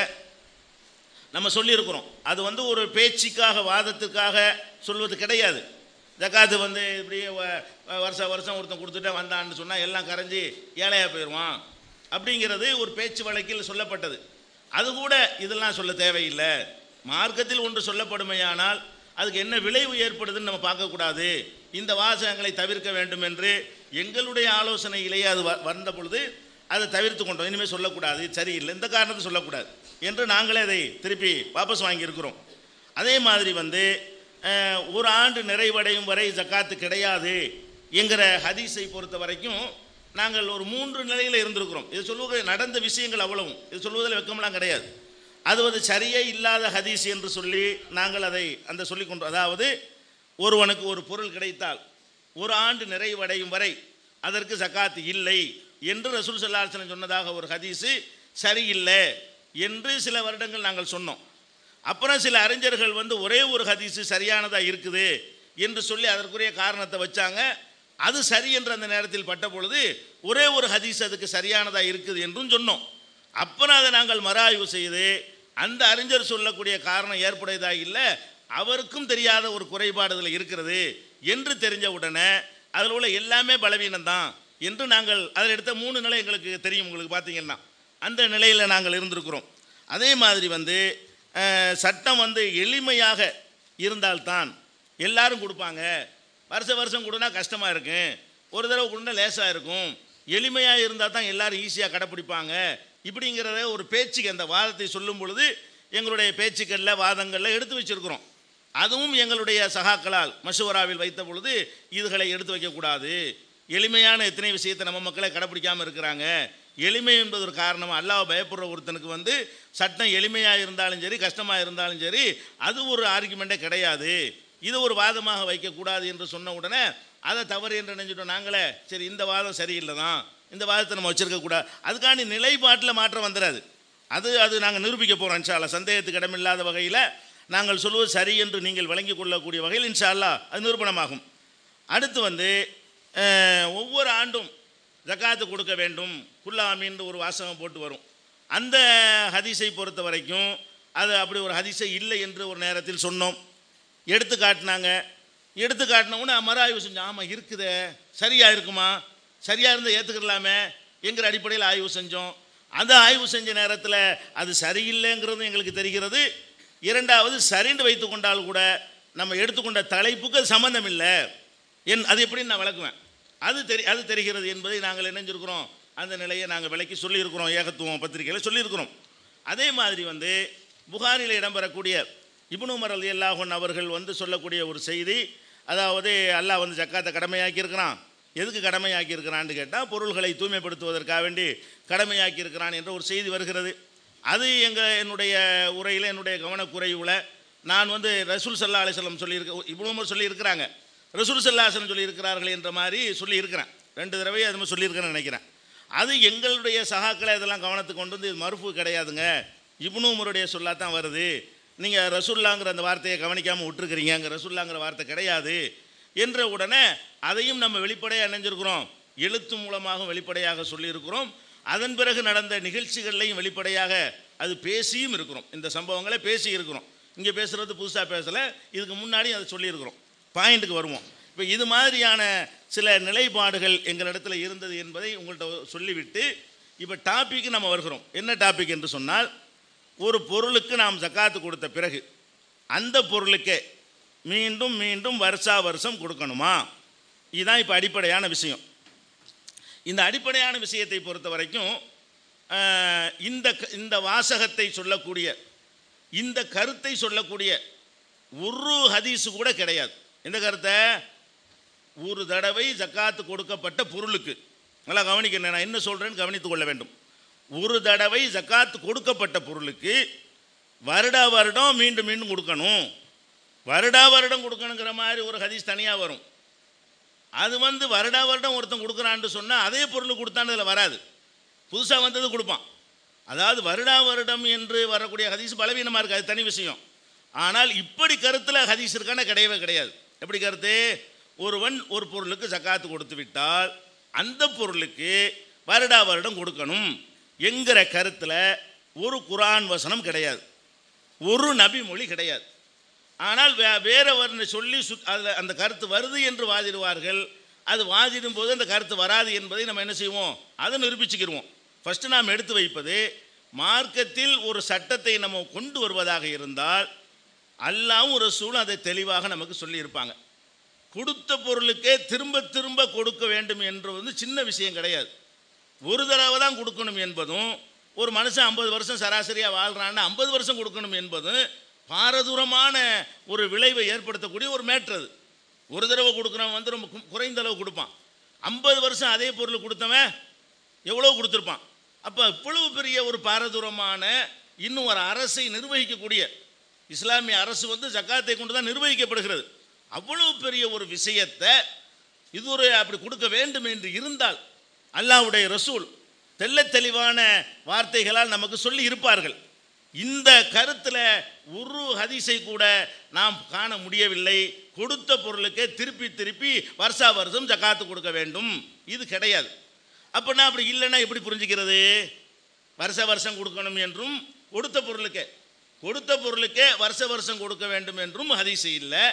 நம்ம சொல்லியிருக்கிறோம். அது ஒரு பேச்சுக்காக வாதத்துக்காக சொல்வது கிடையாது. ஜக்காத்து இப்படியே வருஷம் ஒருத்தன் கொடுத்துட்டே வந்தான்னு சொன்னால் எல்லாம் கரைஞ்சி ஏழையாக போயிடுவான் அப்படிங்கிறது ஒரு பேச்சு வழக்கில் சொல்லப்பட்டது. அது கூட இதெல்லாம் சொல்ல தேவையில்லை. மார்க்கத்தில் ஒன்று சொல்லப்படுமையானால் அதுக்கு என்ன விளைவு ஏற்படுதுன்னு நம்ம பார்க்கக்கூடாது, இந்த வாசகங்களை தவிர்க்க வேண்டும் என்று எங்களுடைய ஆலோசனையிலேயே அது வந்த பொழுது அதை தவிர்த்து கொண்டோம். இனிமேல் சொல்லக்கூடாது, சரியில்லை, இந்த காரணத்தை சொல்லக்கூடாது என்று நாங்களே அதை திருப்பி வாபஸ் வாங்கியிருக்கிறோம். அதே மாதிரி ஒரு ஆண்டு நிறைவடையும் வரை ஜக்காத்து கிடையாது என்கிற ஹதீஸை பொறுத்த வரைக்கும் நாங்கள் ஒரு 3 நிலையில் இருந்திருக்கிறோம். இது சொல்லுவது நடந்த விஷயங்கள் அவ்வளவும், இது சொல்வதில் வெக்கமெல்லாம் கிடையாது. அது சரியே இல்லாத ஹதீஸ் என்று சொல்லி நாங்கள் அதை சொல்லி கொண்டோம். அதாவது ஒருவனுக்கு ஒரு பொருள் கிடைத்தால் ஒரு ஆண்டு நிறைவடையும் வரை அதற்கு ஜக்காத்து இல்லை என்று ரசூல் ஸல்லல்லாஹு அலைஹி வஸல்லம் சொன்னதாக ஒரு ஹதீஸு சரியில்லை என்று சில வருடங்கள் நாங்கள் சொன்னோம். அப்புறம் சில அறிஞர்கள் ஒரே ஒரு ஹதீஸு சரியானதாக இருக்குது என்று சொல்லி அதற்குரிய காரணத்தை வச்சாங்க. அது சரி என்று அந்த நேரத்தில் பட்ட பொழுது ஒரே ஒரு ஹதீஸ் அதுக்கு சரியானதாக இருக்குது என்றும் சொன்னோம். அப்புறம் அதை நாங்கள் மறாய்வு செய்து அந்த அறிஞர் சொல்லக்கூடிய காரணம் ஏற்புடையதாக இல்லை, அவருக்கும் தெரியாத ஒரு குறைபாடு அதில் இருக்கிறது என்று தெரிஞ்ச உடனே அதில் உள்ள எல்லாமே பலவீனம்தான் என்று நாங்கள் அதில் எடுத்த 3 நிலை எங்களுக்கு தெரியும். உங்களுக்கு பார்த்தீங்கன்னா அந்த நிலையில் நாங்கள் இருந்திருக்கிறோம். அதே மாதிரி சட்டம் எளிமையாக இருந்தால்தான் எல்லாரும் கொடுப்பாங்க. வருஷம் கொடுனா கஷ்டமாக இருக்கும், ஒரு தடவை கொடுனா லேசாக இருக்கும், எளிமையாக இருந்தால் தான் எல்லாரும் ஈஸியாக கடைப்பிடிப்பாங்க இப்படிங்கிறத ஒரு பேச்சுக்கு அந்த வாதத்தை சொல்லும் பொழுது எங்களுடைய பேச்சுக்களில் வாதங்களில் எடுத்து வச்சுருக்கிறோம். அதுவும் எங்களுடைய சகாக்களால் மஷூராவில் வைத்த பொழுது இதுகளை எடுத்து வைக்கக்கூடாது, எளிமையான எத்தனை விஷயத்தை நம்ம மக்களை கடைப்பிடிக்காமல் இருக்கிறாங்க, எளிமை என்பது ஒரு காரணமாக அல்லாஹ் பயப்படுற ஒருத்தனுக்கு வந்து சட்டம் எளிமையாக இருந்தாலும் சரி கஷ்டமாக இருந்தாலும் சரி அது ஒரு ஆர்குமெண்ட்டே கிடையாது. இது ஒரு வாதமாக வைக்கக்கூடாது என்று சொன்ன உடனே அதை தவறு என்று நினைச்சிட்டோம் நாங்களே. சரி இந்த வாதம் சரியில்லை தான், இந்த வாதத்தை நம்ம வச்சுருக்கக்கூடாது. அதுக்காண்டி நிலைப்பாட்டில் மாற்றம் வந்துடாது. அது நாங்கள் நிரூபிக்க போகிறோம் இன்ஷா அல்லாஹ். சந்தேகத்துக்கு இடமில்லாத வகையில் நாங்கள் சொல்வது சரி என்று நீங்கள் வழங்கி கொள்ளக்கூடிய வகையில் இன்ஷா அல்லாஹ் அது நிரூபணமாகும். அடுத்து வந்து ஒவ்வொரு ஆண்டும் ஜக்காத்து கொடுக்க வேண்டும் குல்லாமின்னு ஒரு வாசகம் போட்டு வரும். அந்த ஹதீஸை பொறுத்த வரைக்கும் அது அப்படி ஒரு ஹதீஸை இல்லை என்று ஒரு நேரத்தில் சொன்னோம். எடுத்து காட்டினவுடனே மறுஆய்வு செஞ்சோம். ஆமாம் இருக்குதே, சரியாக இருக்குமா, சரியாக இருந்தால் ஏற்றுக்கலாமே என்கிற அடிப்படையில் ஆய்வு செஞ்சோம். அந்த ஆய்வு செஞ்ச நேரத்தில் அது சரியில்லைங்கிறது எங்களுக்கு தெரிகிறது. இரண்டாவது சரின்னு வைத்து கொண்டால் கூட நம்ம எடுத்துக்கொண்ட தலைப்புக்கு அது சம்மந்தம் இல்லை. அது எப்படின்னு நான் விளக்குவேன். அது தெரிகிறது என்பதை நாங்கள் இணைஞ்சிருக்கிறோம். அந்த நிலையை நாங்கள் விளக்கி சொல்லியிருக்கிறோம். ஏகத்துவம் பத்திரிகையில் சொல்லியிருக்கிறோம். அதே மாதிரி வந்து புகாரில் இடம்பெறக்கூடிய இப்னு உமர் ரலியல்லாஹு அன்ஹு அவர்கள் வந்து சொல்லக்கூடிய ஒரு செய்தி, அதாவது அல்லாஹ் வந்து ஜக்காத்தை கடமையாக்கியிருக்கிறான். எதுக்கு கடமையாக்கியிருக்கிறான்னு கேட்டால் பொருள்களை தூய்மைப்படுத்துவதற்காக வேண்டி கடமையாக்கியிருக்கிறான் என்ற ஒரு செய்தி வருகிறது. அது என்னுடைய உரையில் என்னுடைய கவனக்குறைவில் நான் வந்து ரசூல் ஸல்லல்லாஹு அலைஹி வஸல்லம் இப்னு உமர் சொல்லியிருக்கிறாங்க, ரசூல் ஸல்லல்லாஹு அலைஹி வஸல்லம் சொல்லியிருக்கிறார்கள் என்ற மாதிரி சொல்லியிருக்கிறேன். 2 தடவை அது மாதிரி சொல்லியிருக்கிறேன்னு நினைக்கிறேன். அது எங்களுடைய சகாக்களை இதெல்லாம் கவனத்துக்கு கொண்டு வந்து இது மறுப்பு கிடையாதுங்க, இப்னு உமருடைய சொல்லாதான் வருது, நீங்கள் ரசூல்லாங்கிற அந்த வார்த்தையை கவனிக்காமல் விட்டுருக்கிறீங்க, அங்கே ரசூல்லாங்கிற வார்த்தை கிடையாது என்ற உடனே அதையும் நம்ம வெளிப்படையாக இணைஞ்சிருக்கிறோம். எழுத்து மூலமாக வெளிப்படையாக சொல்லியிருக்கிறோம். அதன் பிறகு நடந்த நிகழ்ச்சிகள்லையும் வெளிப்படையாக அது பேசியும் இருக்கிறோம். இந்த சம்பவங்களை பேசி இருக்கிறோம். இங்கே பேசுகிறது புதுசாக பேசலை, இதுக்கு முன்னாடி அதை சொல்லியிருக்கிறோம். பாயிண்ட்டுக்கு வருவோம். இப்போ இது மாதிரியான சில நிலைப்பாடுகள் எங்களிடத்தில் இருந்தது என்பதை உங்கள்கிட்ட சொல்லிவிட்டு இப்போ டாபிக்கு நம்ம வருகிறோம். என்ன டாபிக் என்று சொன்னால், ஒரு பொருளுக்கு நாம் ஜக்காத்து கொடுத்த பிறகு அந்த பொருளுக்கே மீண்டும் மீண்டும் வருஷா வருஷம் கொடுக்கணுமா? இதுதான் இப்போ அடிப்படையான விஷயம். இந்த அடிப்படையான விஷயத்தை பொறுத்த வரைக்கும் இந்த வாசகத்தை சொல்லக்கூடிய இந்த கருத்தை சொல்லக்கூடிய ஒரு ஹதீஸு கூட கிடையாது. இந்த கருத்தை ஒரு தடவை ஜக்காத்து கொடுக்கப்பட்ட பொருளுக்கு, நல்லா கவனிக்கணும், நான் என்ன சொல்கிறேன்னு கவனித்து கொள்ள வேண்டும். ஒரு தடவை ஜக்காத்து கொடுக்கப்பட்ட பொருளுக்கு வருடா வருடம் மீண்டும் மீண்டும் கொடுக்கணும், வருடா வருடம் கொடுக்கணுங்கிற மாதிரி ஒரு ஹதீஸ் தனியாக வரும். அது வந்து வருடா வருடம் ஒருத்தன் கொடுக்குறான்னு சொன்னால் அதே பொருள் கொடுத்தான்னு அதில் வராது, புதுசாக வந்தது கொடுப்பான். அதாவது வருடா வருடம் என்று வரக்கூடிய ஹதீஸ் பலவீனமாக இருக்குது, அது தனி விஷயம். ஆனால் இப்படி கருத்தில் ஹதீஸ் இருக்கான கிடையவே கிடையாது. எப்படி கருத்து? ஒருவன் ஒரு பொருளுக்கு ஜக்காத்து கொடுத்து விட்டால் அந்த பொருளுக்கு வருடா வருடம் கொடுக்கணும் என்கிற கருத்தில் ஒரு குர்ஆன் வசனம் கிடையாது, ஒரு நபி மொழி கிடையாது. ஆனால் வேறவர்னு சொல்லி அதில் அந்த கருத்து வருது என்று வாதிடுவார்கள். அது வாதிடும் போது அந்த கருத்து வராது என்பதை நம்ம என்ன செய்வோம், அதை நிரூபிச்சுக்கிடுவோம். ஃபஸ்ட்டு நாம் எடுத்து வைப்பது, மார்க்கத்தில் ஒரு சட்டத்தை நம்ம கொண்டு வருவதாக இருந்தால் அல்லாஹ்வும் ரசூலும் அதை தெளிவாக நமக்கு சொல்லியிருப்பாங்க. கொடுத்த பொருளுக்கே திரும்ப திரும்ப கொடுக்க வேண்டும் என்று வந்து சின்ன விஷயம் கிடையாது. ஒரு தடவை தான் கொடுக்கணும் என்பதும், ஒரு மனுஷன் 50 வருஷம் சராசரியாக வாழ்கிறான்னு 50 வருஷம் கொடுக்கணும் என்பதும் பாரதூரமான ஒரு விளைவை ஏற்படுத்தக்கூடிய ஒரு மேட்ரு. அது ஒரு தடவை கொடுக்குறவன் வந்து ரொம்ப குறைந்த அளவு கொடுப்பான், 50 வருஷம் அதே பொருள் கொடுத்தவன் எவ்வளோ கொடுத்துருப்பான். அப்போ இவ்வளவு பெரிய ஒரு பாரதூரமான இன்னும் ஒரு அரசை நிர்வகிக்கக்கூடிய இஸ்லாமிய அரசு வந்து ஜக்காத்தை கொண்டு தான் நிர்வகிக்கப்படுகிறது. அவ்வளவு பெரிய ஒரு விஷயத்தை இது ஒரு அப்படி கொடுக்க வேண்டும் என்று இருந்தால் அல்லாஹ்வுடைய ரசூல் தெள்ள தெளிவான வார்த்தைகளால் நமக்கு சொல்லி இருப்பார்கள். இந்த கருத்தில் ஒரு ஹதீஸை கூட நாம் காண முடியவில்லை. கொடுத்த பொருளுக்கே திருப்பி திருப்பி வருஷா வருஷம் ஜக்காத்து கொடுக்க வேண்டும், இது கிடையாது. அப்படின்னா அப்படி இல்லைன்னா எப்படி புரிஞ்சுக்கிறது? வருஷ வருஷம் கொடுக்கணும் என்றும் கொடுத்த பொருளுக்கே வருஷ வருஷம் கொடுக்க வேண்டும் என்றும் ஹதீஸ் இல்லை,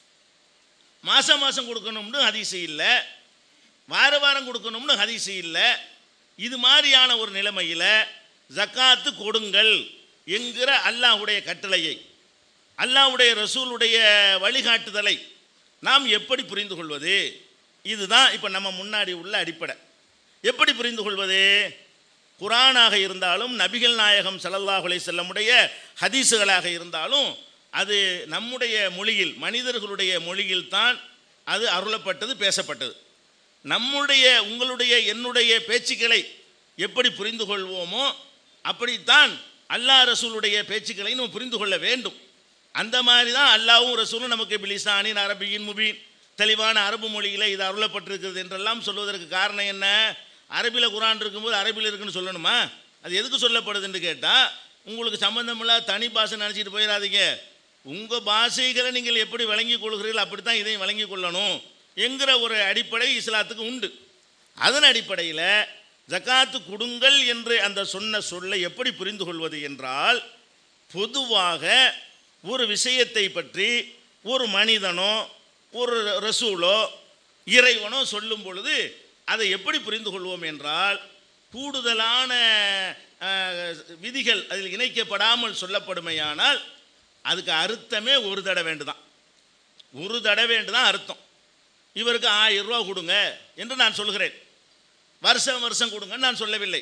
மாதம் மாதம் கொடுக்கணும்னு ஹதீஸ் இல்லை, வார வாரம் கொடுக்கணும்னு ஹதீஸ் இல்லை. இது மாதிரியான ஒரு நிலைமையில் ஜக்காத்து கொடுங்கள் என்கிற அல்லாஹ்வுடைய கட்டளையை, அல்லாஹ்வுடைய ரசூலுடைய வழிகாட்டுதலை நாம் எப்படி புரிந்து கொள்வது? இதுதான் இப்போ நம்ம முன்னாடி உள்ள அடிப்படை. எப்படி புரிந்து கொள்வது? குர்ஆனாக இருந்தாலும் நபிகள் நாயகம் ஸல்லல்லாஹு அலைஹி வஸல்லமுடைய ஹதீஸுகளாக இருந்தாலும் அது நம்முடைய மொழியில், மனிதர்களுடைய மொழியில் தான் அது அருளப்பட்டது, பேசப்பட்டது. நம்முடைய உங்களுடைய என்னுடைய பேச்சுக்களை எப்படி புரிந்து கொள்வோமோ அப்படித்தான் அல்லாஹ் ரசூலுடைய பேச்சுக்களை நம்ம புரிந்து கொள்ள வேண்டும். அந்த மாதிரி தான் அல்லாஹ்வும் ரசூலும் நமக்கு பிலிசானின் அரபியின் முபீன் தெளிவான அரபு மொழியில் இது அருளப்பட்டிருக்கிறது என்றெல்லாம் சொல்வதற்கு காரணம் என்ன? அரபியில் குரான் இருக்கும்போது அரபியில் இருக்குன்னு சொல்லணுமா? அது எதுக்கு சொல்லப்படுதுன்னு கேட்டால், உங்களுக்கு சம்பந்தமில்லா தனி பாஷை நினச்சிட்டு போயிடாதீங்க. உங்கள் பாஷைகளை நீங்கள் எப்படி வழங்கி கொள்கிறீர்கள் அப்படித்தான் இதையும் வழங்கி கொள்ளணும் என்கிற ஒரு அடிப்படை இஸ்லாத்துக்கு உண்டு. அதன் அடிப்படையில் ஜக்காத்து கொடுங்கள் என்று அந்த சொன்ன சொல்லை எப்படி புரிந்து கொள்வது என்றால், பொதுவாக ஒரு விஷயத்தை பற்றி ஒரு மனிதனோ ஒரு ரசூலோ இறைவனோ சொல்லும் பொழுது அதை எப்படி புரிந்து கொள்வோம் என்றால், கூடுதலான விதிகள் அதில் இணைக்கப்படாமல் சொல்லப்படுமையானால் அதுக்கு அர்த்தமே ஒரு தடவை வேண்டுதான். ஒரு தடவை வேண்டுதான் அர்த்தம். இவருக்கு 1000 ரூபா கொடுங்க என்று நான் சொல்கிறேன். வருஷம் வருஷம் கொடுங்கன்னு நான் சொல்லவில்லை.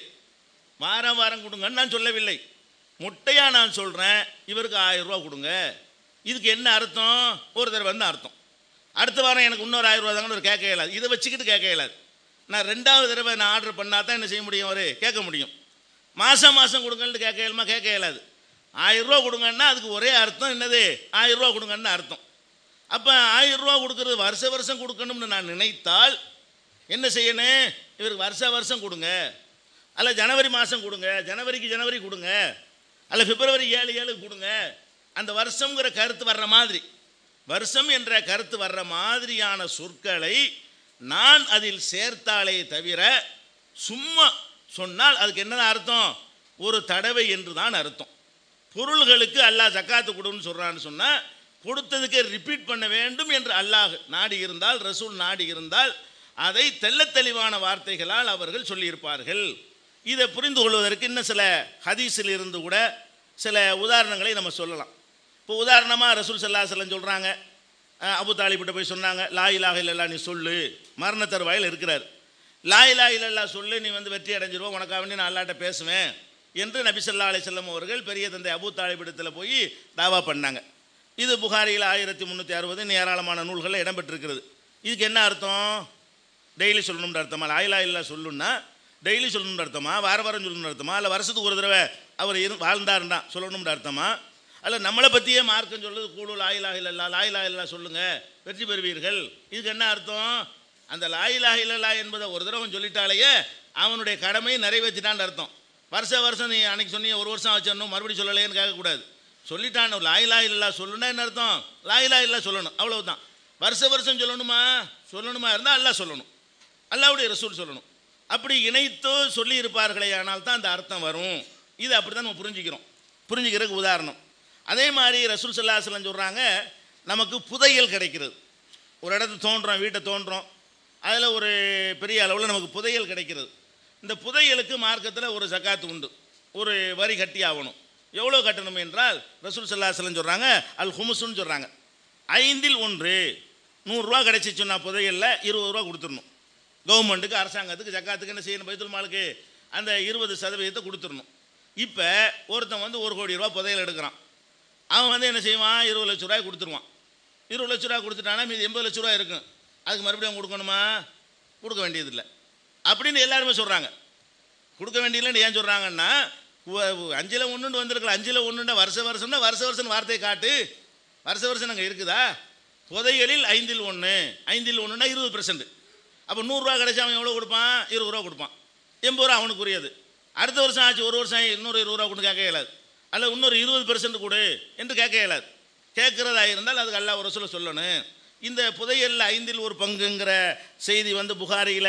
வாரம் வாரம் கொடுங்கன்னு நான் சொல்லவில்லை. மொட்டையாக நான் சொல்கிறேன், இவருக்கு 1000 ரூபா கொடுங்க. இதுக்கு என்ன அர்த்தம்? ஒரு தடவை வந்து அர்த்தம். அடுத்த வாரம் எனக்கு இன்னொரு 1000 ரூபா தாங்கன்னு ஒரு கேட்க இயலாது. இதை வச்சுக்கிட்டு கேட்க இயலாது. நான் 2வது தடவை நான் ஆர்டர் பண்ணால் தான் என்ன செய்ய முடியும்? அவர் கேட்க முடியும். மாதம் மாதம் கொடுங்கன்னு கேட்க இயலுமா? கேட்க இயலாது. 1000 ரூபா கொடுங்கன்னா அதுக்கு ஒரே அர்த்தம் என்னது? 1000 ரூபா கொடுங்கன்னு அர்த்தம். அப்போ 1000 ரூபா கொடுக்கறது வருஷ வருஷம் கொடுக்கணும்னு நான் நினைத்தால் என்ன செய்யணும்? இவருக்கு வருஷ வருஷம் கொடுங்க, அல்ல ஜனவரி மாதம் கொடுங்க, ஜனவரிக்கு ஜனவரி கொடுங்க, அல்ல பிப்ரவரி 7 கொடுங்க. அந்த வருஷங்கிற கருத்து வர்ற மாதிரி, வருஷம் என்ற கருத்து வர்ற மாதிரியான சொற்களை நான் அதில் சேர்த்தாலே தவிர சும்மா சொன்னால் அதுக்கு என்னதான் அர்த்தம்? ஒரு தடவை என்று தான் அர்த்தம். பொருள்களுக்கு அல்லாஹ் ஜக்காத்து கொடுன்னு சொல்கிறான்னு சொன்னால் கொடுத்ததுக்கே ரிப்பீட் பண்ண வேண்டும் என்று அல்லாஹ் நாடி இருந்தால், ரசூல் நாடி இருந்தால் அதை தெள்ளத் தெளிவான வார்த்தைகளால் அவர்கள் சொல்லியிருப்பார்கள். இதை புரிந்து கொள்வதற்கு இன்னும் சில ஹதீஸில் இருந்து கூட சில உதாரணங்களை நம்ம சொல்லலாம். இப்போ உதாரணமாக ரசூல் ஸல்லல்லாஹு அலைஹி வஸல்லம் சொல்கிறாங்க, அபு தாலிபிட்ட போய் சொன்னாங்க, லா இலாஹ இல்லல்லாஹ் நீ சொல்லு, மரண தருவாயில் இருக்கிறார். லா இலாஹ இல்லல்லாஹ் சொல்லு, நீ வந்து வெற்றி அடைஞ்சிருவோம், உனக்காக வேண்டி நான் அல்லாஹ்ட்ட பேசுவேன் என்று நபி ஸல்லல்லாஹு அலைஹி வஸல்லம் அவர்கள் பெரிய தந்தை அபு தாலிபிடத்தில் போய் தாவா பண்ணாங்க. இது புகாரியில் 1360 ஏராளமான நூல்களில் இடம்பெற்றிருக்கிறது. இதுக்கு என்ன அர்த்தம்? டெய்லி சொல்லணும்னு அர்த்தமா? லா இலாஹ இல்லல்லாஹ் சொல்லுன்னா டெய்லி சொல்லணும்னு அர்த்தமா? வாரம் சொல்லணும்னு அர்த்தமா? இல்லை வருஷத்துக்கு ஒரு தடவை அவர் வாழ்ந்தாருன்னா சொல்லணும்னு அர்த்தமா? அல்ல நம்மளை பற்றியே மார்க்கம் சொல்லுது, கூடு லா இலாஹ இல்லல்லாஹ், லா இலாஹ இல்லல்லாஹ் சொல்லுங்கள் வெற்றி பெறுவீர்கள். இதுக்கு என்ன அர்த்தம்? அந்த லா இலாஹ இல்லல்லாஹ் என்பதை ஒரு தடவை சொல்லிட்டாலேயே அவனுடைய கடமையை நிறைவேற்றிட்டான்னு அர்த்தம். வருஷம் நீ அன்னைக்கு சொன்னீங்க ஒரு வருஷம் ஆச்சணும் மறுபடியும் சொல்லலையேன்னு கேட்கக்கூடாது. சொல்லிட்டான். லா இலாஹ இல்லல்லாஹ் சொல்லுன்னா என்ன அர்த்தம்? லா இலாஹ இல்லல்லாஹ் சொல்லணும், அவ்வளவுதான். வருஷம் சொல்லணுமா இருந்தால் அல்லாஹ் சொல்லணும், அல்லாஹ்வுடைய ரசூல் சொல்லணும். அப்படி இணைத்து சொல்லி இருப்பார்களே ஆனால் தான் அந்த அர்த்தம் வரும். இது அப்படி தான் நம்ம புரிஞ்சுக்கிறதுக்கு உதாரணம். அதே மாதிரி ரசூல் ஸல்லல்லாஹு அலைஹி வஸல்லம் சொல்கிறாங்க, நமக்கு புதையல் கிடைக்கிறது. ஒரு இடத்துல தோன்றோம், வீட்டை தோன்றோம், அதில் ஒரு பெரிய அளவில் நமக்கு புதையல் கிடைக்கிறது. இந்த புதையலுக்கு மார்க்கத்தில் ஒரு ஜக்காத்து உண்டு, ஒரு வரி கட்டி ஆகணும். எவ்வளோ கட்டணும் என்றால் ரசூல் ஸல்லல்லாஹு அலைஹி வஸல்லம் சொல்கிறாங்க, அல் ஹுமுஸ்ன்னு சொல்கிறாங்க. 5ல் 1 100 ரூபா கிடைச்சிச்சுன்னா புதையலில் 20 ரூபா கொடுத்துடணும். கவர்மெண்ட்டுக்கு, அரசாங்கத்துக்கு, ஜக்காத்துக்கு என்ன செய்யணும்? பைத்துல் மாலுக்கு அந்த 20% கொடுத்துடணும். இப்போ ஒருத்தன் வந்து 1 கோடி ரூபா புதையல் எடுக்கிறான். அவன் வந்து என்ன செய்வான்? 20 லட்ச ரூபாய் கொடுத்துருவான். 20 லட்ச ரூபா கொடுத்துட்டானா மீது 80 லட்ச ரூபா இருக்கும். அதுக்கு மறுபடியும் கொடுக்கணுமா? கொடுக்க வேண்டியதில்லை அப்படின்னு எல்லாருமே சொல்கிறாங்க. கொடுக்க வேண்டியதில்லைன்னு ஏன் சொல்கிறாங்கன்னா, 5ல் 1 வந்திருக்கலாம். 5ல் 1 வருஷம் வார்த்தையை காட்டு. வருஷம் அங்கே இருக்குதா? புதையலில் 5ல் 1 20%. அப்போ 100 ரூபா கிடைச்சா அவன் எவ்வளோ கொடுப்பான்? 20 ரூபா கொடுப்பான். 80 ரூபா அவனுக்குரியது. அடுத்த வருஷம் ஆச்சு, ஒரு வருஷம் இன்னொரு 20 ரூபா கொண்டு கேட்க இயலாது. அல்ல இன்னொரு 20% கொடு என்று கேட்க இயலாது. கேட்குறதா இருந்தால் அதுக்கு அல்லாஹ் ஒரு ரசூல் சொல்லணும். இந்த புதையலில் 5ல் 1 பங்குங்கிற செய்தி வந்து புகாரியில்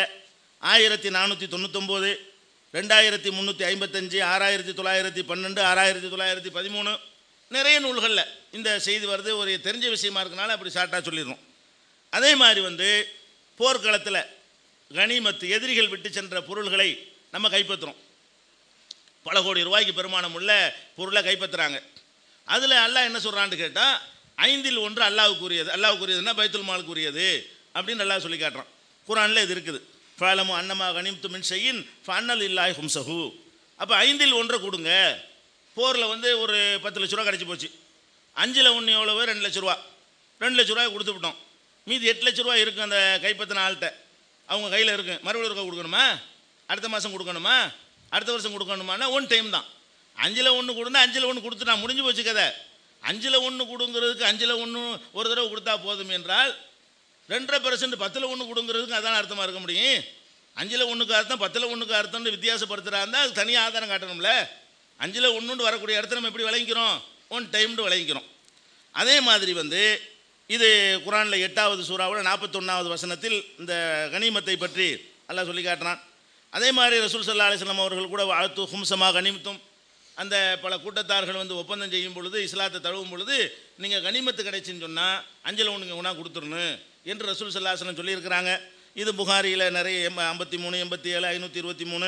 1499, 2355, 6912, 6913 நிறைய நூல்களில் இந்த செய்தி வருது. ஒரு தெரிஞ்ச விஷயமா இருக்கனால அப்படி ஷார்ட்டாக சொல்லிடுறோம். அதே மாதிரி வந்து போர்க்களத்தில் கனிமத்து, எதிரிகள் விட்டு சென்ற பொருள்களை நம்ம கைப்பற்றுறோம். பல கோடி ரூபாய்க்கு பெருமானம் உள்ள பொருளை கைப்பற்றுறாங்க. அதில் அல்லாஹ் என்ன சொல்கிறான்னு கேட்டால், 5ல் 1 அல்லாஹ்வுக்குரியதுன்னா பைத்துல் மாலுக்குரியது அப்படின்னு அல்லாஹ் சொல்லி காட்டுறான். குர்ஆனில் இது இருக்குது. ஃபஅலமு அன்னமா கனிம்து மின் ஷைஇன் ஃபஅன்னல் லில்லாஹி ஹும்ஸஹு. அப்போ 5ல் 1 கொடுங்க. போரில் வந்து ஒரு 10 லட்ச ரூபா கிடச்சி போச்சு. 5ல் 1 எவ்வளவு? 2 லட்ச ரூபா. 2 லட்ச ரூபாய் கொடுத்து விட்டோம். மீதி 8 லட்ச ரூபா இருக்குது அந்த கைப்பற்றின ஆள்கிட்ட, அவங்க கையில் இருக்குது. மறுபடியும் இருக்க கொடுக்கணுமா? அடுத்த மாதம் கொடுக்கணுமா? அடுத்த வருஷம் கொடுக்கணுமானா ஒன் டைம் தான். 5ல் 1 கொடுன்னா 5ல் 1 கொடுத்துட்டா முடிஞ்சு போச்சு கதை. 5ல் 1 கொடுங்கிறதுக்கு 5ல் 1 ஒரு தடவை கொடுத்தா போதும் என்றால் 2.5% 10ல் 1 கொடுங்கிறதுக்கு அதான் அர்த்தமாக இருக்க முடியும். 5ல் 1க்கு அர்த்தம் 10ல் 1க்கு அர்த்தம்னு வித்தியாசப்படுத்துகிறா இருந்தால் அது தனியாக ஆதாரம் காட்டணும்ல. 5ல் 1 வரக்கூடிய இடத்துல நம்ம எப்படி விளங்கிக்கிறோம்? ஒன் டைம்னு விளங்கிக்கிறோம். அதே மாதிரி இது குரானில் 8வது சூறாவில் 41வது வசனத்தில் இந்த கனிமத்தை பற்றி அல்லாஹ் சொல்லி காட்டுறான். அதே மாதிரி ரசூல் ஸல்லல்லாஹு அலைஹி வஸல்லம் அவர்கள் கூட வாழ்த்து ஹும்சமா கனிமத்தும், அந்த பல கூட்டத்தார்கள் ஒப்பந்தம் செய்யும் பொழுது, இஸ்லாத்தை தழுவும் பொழுது நீங்கள் கனிமத்து கிடைச்சின்னு சொன்னால் 5ல் 1 ஒன்றா கொடுத்துடணும் என்று ரசூல் ஸல்லல்லாஹு அலைஹி வஸல்லம் சொல்லியிருக்கிறாங்க. இது புகாரியில் நிறைய 53, 87, 523,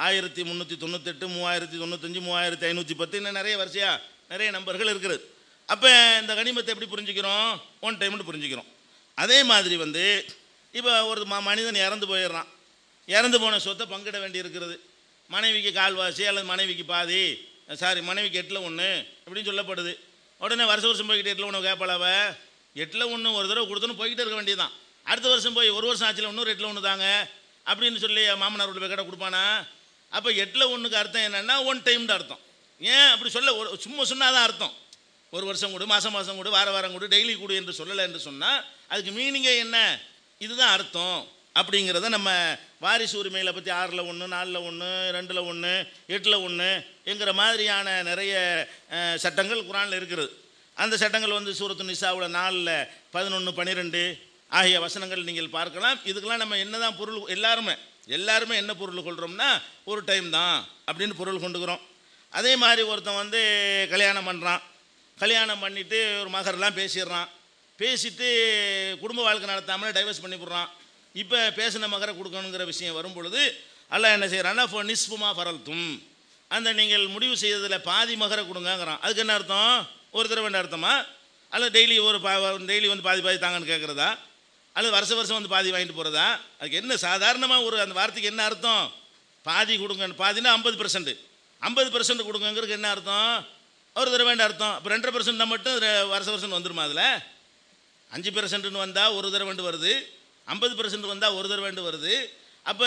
1398, 3095, 3510 இன்னும் நிறைய வரிசையாக நிறைய நம்பர்கள் இருக்குது. அப்போ இந்த கனிமத்தை எப்படி புரிஞ்சுக்கிறோம்? ஒன் டைம்னு புரிஞ்சுக்கிறோம். அதே மாதிரி இப்போ ஒரு மனிதன் இறந்து போயிடுறான். இறந்து போன சொத்தை பங்கிட வேண்டி இருக்கிறது. மனைவிக்கு கால்வாசி அல்லது மனைவிக்கு பாதி, மனைவிக்கு 8ல் 1 அப்படின்னு சொல்லப்படுது. உடனே வருஷம் போய்கிட்டு 8ல் 1 கேட்பாளாவ? 8ல் 1 ஒரு தடவை கொடுத்தோன்னு போய்கிட்டே இருக்க வேண்டியதுதான். அடுத்த வருஷம் போய் ஒரு வருஷம் ஆச்சுல இன்னொரு 8ல் 1 தாங்க அப்படின்னு சொல்லி மாமனார் வீட்டு போய் கேட்டால் கொடுப்பானா? அப்போ 8ல் 1க்கு அர்த்தம் என்னென்னா ஒன் டைம்னு அர்த்தம். ஏன் அப்படி சொல்ல? சும்மா சொன்னால் தான் அர்த்தம். ஒரு வருஷம் கொடு, மாதம் கொடு, வாரம் கொடு, டெய்லி கொடு என்று சொல்லலை என்று சொன்னால் அதுக்கு மீனிங்கே என்ன? இதுதான் அர்த்தம் அப்படிங்கிறத நம்ம வாரிசு உரிமையில் பற்றி 6ல் 1, 4ல் 1, 2ல் 1, 8ல் 1 என்கிற மாதிரியான நிறைய சட்டங்கள் குரானில் இருக்கிறது. அந்த சட்டங்கள் சூரத்து நிசாவில் 4ல் 11, 12 ஆகிய வசனங்கள் நீங்கள் பார்க்கலாம். இதுக்கெல்லாம் நம்ம என்ன தான் பொருள், எல்லாருமே என்ன பொருள் கொள்கிறோம்னா ஒரு டைம் தான் அப்படின்னு பொருள் கொண்டுக்கிறோம். அதே மாதிரி ஒருத்தன் கல்யாணம் பண்ணுறான். கல்யாணம் பண்ணிவிட்டு ஒரு மகரெலாம் பேசிடுறான். பேசிட்டு குடும்ப வாழ்க்கை நடத்தாமல் டைவர்ஸ் பண்ணி போடுறான். இப்போ பேசின மகரை கொடுக்கணுங்கிற விஷயம் வரும் பொழுது அல்லாஹ் என்ன செய்கிறான்னா நிஸ்புமா ஃபரல்தும், அந்த நீங்கள் முடிவு செய்ததில் பாதி மகரை கொடுங்கங்கிறான். அதுக்கு என்ன அர்த்தம்? ஒரு தடவை அர்த்தமா? அல்லது டெய்லி டெய்லி பாதி தாங்கன்னு கேட்குறதா? அல்லது வருஷம் பாதி வாங்கிட்டு போகிறதா? அதுக்கு என்ன சாதாரணமாக அந்த வார்த்தைக்கு என்ன அர்த்தம்? பாதி கொடுங்க. பாதினா 50%, 50% கொடுங்கங்கிறதுக்கு என்ன அர்த்தம்? ஒரு தடவை அர்த்தம். அப்போ 2% மட்டும் வருஷம் வந்துருமா? அதில் 5% வந்தால் ஒரு தடவை வருது, 50% வந்தால் ஒரு தடவை வருது. அப்போ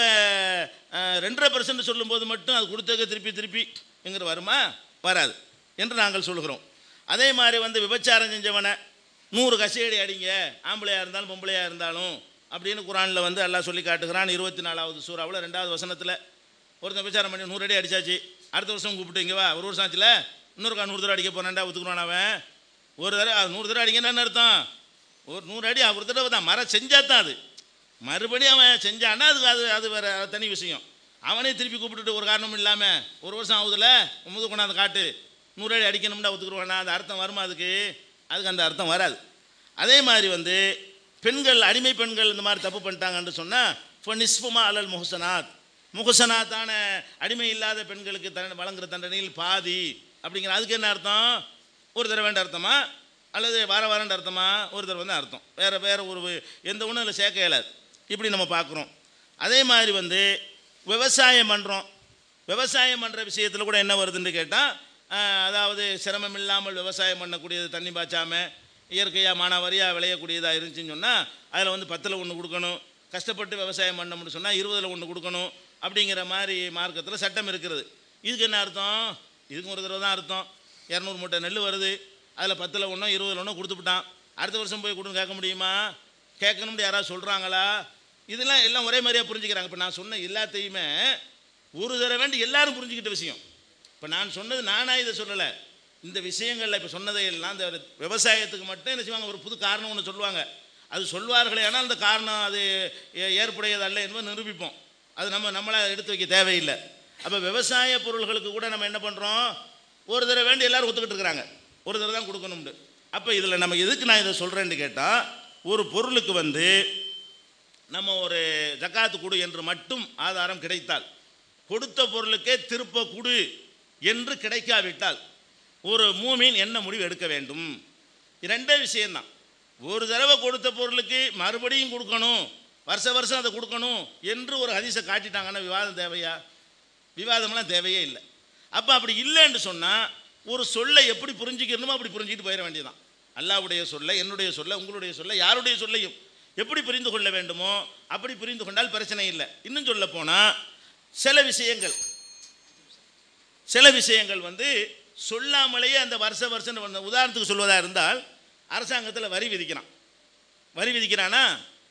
2.5% சொல்லும்போது மட்டும் அது கொடுத்தது திருப்பிங்கிற வருமா? வராது என்று நாங்கள் சொல்கிறோம். அதே மாதிரி விபச்சாரம் செஞ்சவனை 100 கசையடி அடிங்க, ஆம்பளையாக இருந்தாலும் பொம்பளையாக இருந்தாலும் அப்படின்னு குரானில் அல்லாஹ் சொல்லி காட்டுகிறான். 24வது சூறாவில் 2வது வசனத்தில் ஒருத்தன் விபச்சாரம் பண்ணி 100 அடி அடித்தாச்சு. அடுத்த வருஷம் கூப்பிட்டு இங்கே வா, ஒரு வருஷம் ஆச்சுல இன்னொரு 100 தடவை அடிக்க போனான்டா, ஒத்துக்குறான் அவன். ஒரு தடவை 100 தடவை அடிங்கன்னு அர்த்தம்? ஒரு 100 அடி ஒரு தடவை தான், மரம் செஞ்சால் தான் அது. மறுபடியும் அவன் செஞ்சான்னா அது வேறு தனி விஷயம். அவனே திருப்பி கூப்பிட்டுட்டு ஒரு காரணமும் இல்லாமல் ஒரு வருஷம் ஆகுதுல கொண்டாந்து காட்டு 100 அடி அடிக்கணும்னா ஒத்துக்குருவானா? அந்த அர்த்தம் வருமா? அதுக்கு அந்த அர்த்தம் வராது. அதே மாதிரி பெண்கள், அடிமை பெண்கள் இந்த மாதிரி தப்பு பண்ணிட்டாங்கன்னு சொன்னால் நிஸ்புமா அலல் முஹசனாத்தான அடிமை இல்லாத பெண்களுக்கு வழங்குற தண்டனையில் பாதி அப்படிங்கிற. அதுக்கு என்ன அர்த்தம்? ஒரு தடவை அர்த்தமா அல்லது வாரண்டு அர்த்தமா? ஒரு தடவை தான் அர்த்தம். வேறு ஒரு எந்த ஒன்றும் அதில் சேர்க்க இயலாது. இப்படி நம்ம பார்க்குறோம். அதே மாதிரி விவசாயம் பண்ணுறோம். விவசாயம் பண்ணுற விஷயத்தில் கூட என்ன வருதுன்னு கேட்டால், அதாவது சிரமம் இல்லாமல் விவசாயம் பண்ணக்கூடியது, தண்ணி பாய்ச்சாமல் இயற்கையாக மானாவாரியாக விளையக்கூடியதாக இருந்துச்சுன்னு சொன்னால் அதில் 10ல் 1 கொடுக்கணும். கஷ்டப்பட்டு விவசாயம் பண்ணணும்னு சொன்னால் 20ல் 1 கொடுக்கணும் அப்படிங்கிற மாதிரி மார்க்கத்தில் சட்டம் இருக்கிறது. இதுக்கு என்ன அர்த்தம்? இதுக்கு ஒரு தடவை தான் அர்த்தம். 200 மூட்டை நெல் வருது, அதில் 10ல் 1, 20ல் 1 கொடுத்துவிட்டான். அடுத்த வருஷம் போய் கொடுன்னு கேட்க முடியுமா? கேட்கணும்னு யாராவது சொல்கிறாங்களா? இதெல்லாம் எல்லாம் ஒரே மாதிரியாக புரிஞ்சுக்கிறாங்க. இப்போ நான் சொன்ன எல்லாத்தையுமே ஒரு தடவை எல்லாரும் புரிஞ்சுக்கிட்ட விஷயம். இப்போ நான் சொன்னது நானாக இதை சொல்லலை. இந்த விஷயங்களில் இப்போ சொன்னதை எல்லாம் இந்த விவசாயத்துக்கு மட்டும் என்ன செய்வாங்க? ஒரு புது காரணம் ஒன்று சொல்லுவாங்க. அது சொல்வார்களே, ஆனால் அந்த காரணம் அது ஏற்புடையது அல்ல என்பதை நிரூபிப்போம். அது நம்மளாக எடுத்து வைக்க தேவையில்லை. அப்போ விவசாய பொருள்களுக்கு கூட நம்ம என்ன பண்ணுறோம்? ஒரு தடவை எல்லோரும் ஒத்துக்கிட்டு இருக்கிறாங்க, ஒரு தடவை தான் கொடுக்கணும்னு. அப்போ இதில் நம்ம எதுக்கு நான் இதை சொல்கிறேன்னு கேட்டால், ஒரு பொருளுக்கு நம்ம ஒரு ஜக்காத்து கொடு என்று மட்டும் ஆதாரம் கிடைத்தால், கொடுத்த பொருளுக்கே திருப்ப கொடு என்று கிடைக்காவிட்டால் ஒரு மூமின் என்ன முடிவு எடுக்க வேண்டும்? இரண்டே விஷயம்தான். ஒரு தடவை கொடுத்த பொருளுக்கு மறுபடியும் கொடுக்கணும், வருஷம் அதை கொடுக்கணும் என்று ஒரு ஹதீஸை காட்டிட்டாங்கன்னா விவாதம் தேவையா? விவாதம்லாம் தேவையே இல்லை. அப்போ அப்படி இல்லைன்னு சொன்னால் ஒரு சொல்லை எப்படி புரிஞ்சுக்கணுமோ அப்படி புரிஞ்சுக்கிட்டு போயிட வேண்டியதான். அல்லாஹ்வுடைய சொல்லை, என்னுடைய சொல்லை, உங்களுடைய சொல்லை, யாருடைய சொல்லையும் எப்படி புரிந்து கொள்ள வேண்டுமோ அப்படி புரிந்து கொண்டால் பிரச்சனை இல்லை. இன்னும் சொல்ல போனால் சில விஷயங்கள் சில விஷயங்கள் வந்து சொல்லாமலேயே அந்த வருஷம் உதாரணத்துக்கு சொல்வதாக இருந்தால் அரசாங்கத்தில் வரி விதிக்கிறான். வரி விதிக்கிறான்னா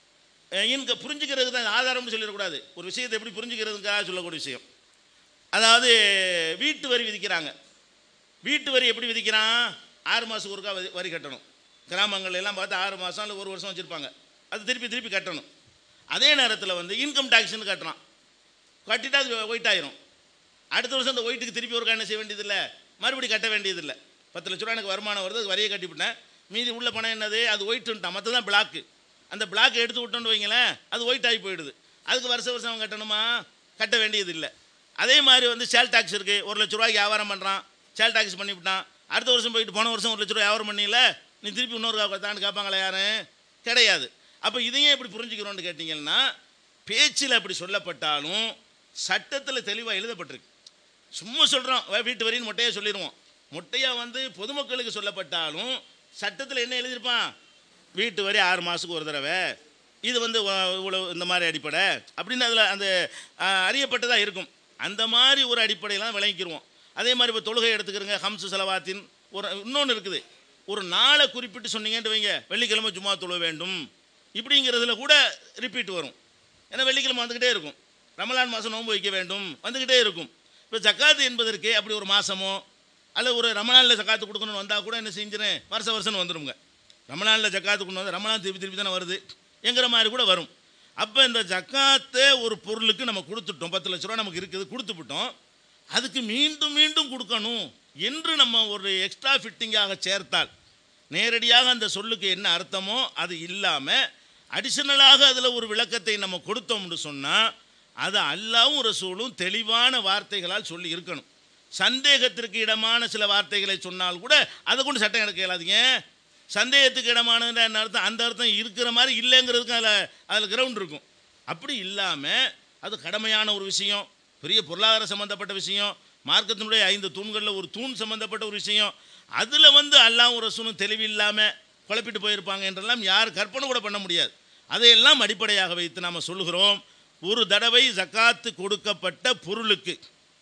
இங்கே புரிஞ்சுக்கிறதுக்கு தான் ஆதாரம்னு சொல்லிடக்கூடாது. ஒரு விஷயத்தை எப்படி புரிஞ்சுக்கிறதுக்காக சொல்லக்கூடிய விஷயம். அதாவது வீட்டு வரி விதிக்கிறாங்க. வீட்டு வரி எப்படி விதிக்கிறான்? 6 மாதத்துக்கு ஒருக்கா வரி கட்டணும். கிராமங்கள் எல்லாம் பார்த்து 6 மாதம் இல்லை 1 வருஷம் வச்சுருப்பாங்க. அது திருப்பி கட்டணும். அதே நேரத்தில் வந்து இன்கம் டேக்ஸ்ன்னு கட்டுறான். கட்டிட்டு அது ஒயிட் ஆயிரும். அடுத்த வருஷம் அந்த ஒயிட்டுக்கு திருப்பி ஒருக்கா என்ன செய்ய வேண்டியதில்லை, மறுபடியும் கட்ட வேண்டியதில்லை. 10 லட்ச ரூபா எனக்கு வருமானம் வருது, அது வரியை கட்டிவிட்டேன். மீதி உள்ள பணம் என்னது, அது ஒயிட்டுன்ட்டான். மற்ற தான் பிளாக்கு. அந்த பிளாக்கை எடுத்து விட்டோன்னு வைங்களேன், அது ஒயிட் ஆகி போயிடுது. அதுக்கு வருஷம் அவன் கட்டணுமா? கட்ட வேண்டியதில்லை. அதே மாதிரி வந்து சேல் டேக்ஸ் இருக்குது. 1 லட்ச ரூபாய்க்கு வியாபாரம் பண்ணுறான், சேல் டேக்ஸ் பண்ணிவிட்டான். அடுத்த வருஷம் போயிட்டு போன வருஷம் 1 லட்ச ரூபா வியாபாரம் பண்ணியில, நீ திருப்பி இன்னொரு தாண்டு கேட்பாங்களா? யாரும் கிடையாது. அப்போ இதையும் எப்படி புரிஞ்சுக்கிறோன்னு கேட்டிங்கன்னா, பேச்சில் அப்படி சொல்லப்பட்டாலும் சட்டத்தில் தெளிவாக எழுதப்பட்டிருக்கு. சும்மா சொல்கிறோம் வீட்டு வரின்னு மொட்டையாக சொல்லிடுவோம். மொட்டையாக வந்து பொதுமக்களுக்கு சொல்லப்பட்டாலும் சட்டத்தில் என்ன எழுதியிருப்பான்? வீட்டு வரி 6 மாதத்துக்கு ஒரு தடவை, இது வந்து இவ்வளோ இந்த மாதிரி அடிப்படை அப்படின்னு அதில் அந்த அறியப்பட்டதாக இருக்கும். அந்த மாதிரி ஒரு அடிப்படையெல்லாம் விளங்கிக்கிடுவோம். அதே மாதிரி இப்போ தொழுகை எடுத்துக்கிறங்க, ஹம்சு செலவாத்தின் ஒரு இன்னொன்று இருக்குது. ஒரு நாளை குறிப்பிட்டு சொன்னீங்கன்ட்டு வைங்க, வெள்ளிக்கிழமை ஜும்மா தொழ வேண்டும் இப்படிங்கிறதுல கூட ரிப்பீட் வரும். ஏன்னா வெள்ளிக்கிழமை வந்துக்கிட்டே இருக்கும். ரமலான் மாதம் நோன்பு வைக்க வேண்டும் வந்துக்கிட்டே இருக்கும். இப்போ ஜக்காத்து என்பதற்கு அப்படி ஒரு மாதமோ அல்ல ஒரு ரமலானில் ஜக்காத்து கொடுக்கணும்னு வந்தால் கூட என்ன செஞ்சுறேன், வருஷம் வந்துடுங்க. ரமலானில் ஜக்காத்து கொண்டு வந்து ரமலான் திருப்பி தானே வருது என்கிற மாதிரி கூட வரும். அப்போ இந்த ஜக்காத்தை ஒரு பொருளுக்கு நம்ம கொடுத்துட்டோம், 10 லட்ச ரூபா நமக்கு இருக்குது, கொடுத்துவிட்டோம். அதுக்கு மீண்டும் கொடுக்கணும் என்று நம்ம ஒரு எக்ஸ்ட்ரா ஃபிட்டிங்காக சேர்த்தால், நேரடியாக அந்த சொல்லுக்கு என்ன அர்த்தமோ அது இல்லாமல் அடிஷனலாக அதில் ஒரு விளக்கத்தை நம்ம கொடுத்தோம்னு சொன்னால் அது அல்லாஹ்வும் ரசூலும் தெளிவான வார்த்தைகளால் சொல்லி இருக்கணும். சந்தேகத்திற்கு இடமான சில வார்த்தைகளை சொன்னால் கூட அதை கொண்டு சட்டம் எடுக்க இயலாதீங்க. சந்தேகத்துக்கு இடமானது என்ன அர்த்தம்? அந்த அர்த்தம் இருக்கிற மாதிரி இல்லைங்கிறதுக்கு அதில் கிரவுண்ட் இருக்கும். அப்படி இல்லாமல் அது கடமையான ஒரு விஷயம், பெரிய பொருளாதார சம்மந்தப்பட்ட விஷயம், மார்க்கத்தினுடைய 5 தூண்களில் ஒரு தூண் சம்மந்தப்பட்ட ஒரு விஷயம், அதில் வந்து அல்லாஹ்வும் ரசூலும் தெளிவில்லாமல் குழப்பிட்டு போயிருப்பாங்க என்றெல்லாம் யார் கற்பனை கூட பண்ண முடியாது. அதையெல்லாம் அடிப்படையாக வைத்து நாம் சொல்லுகிறோம், ஒரு தடவை ஜக்காத்து கொடுக்கப்பட்ட பொருளுக்கு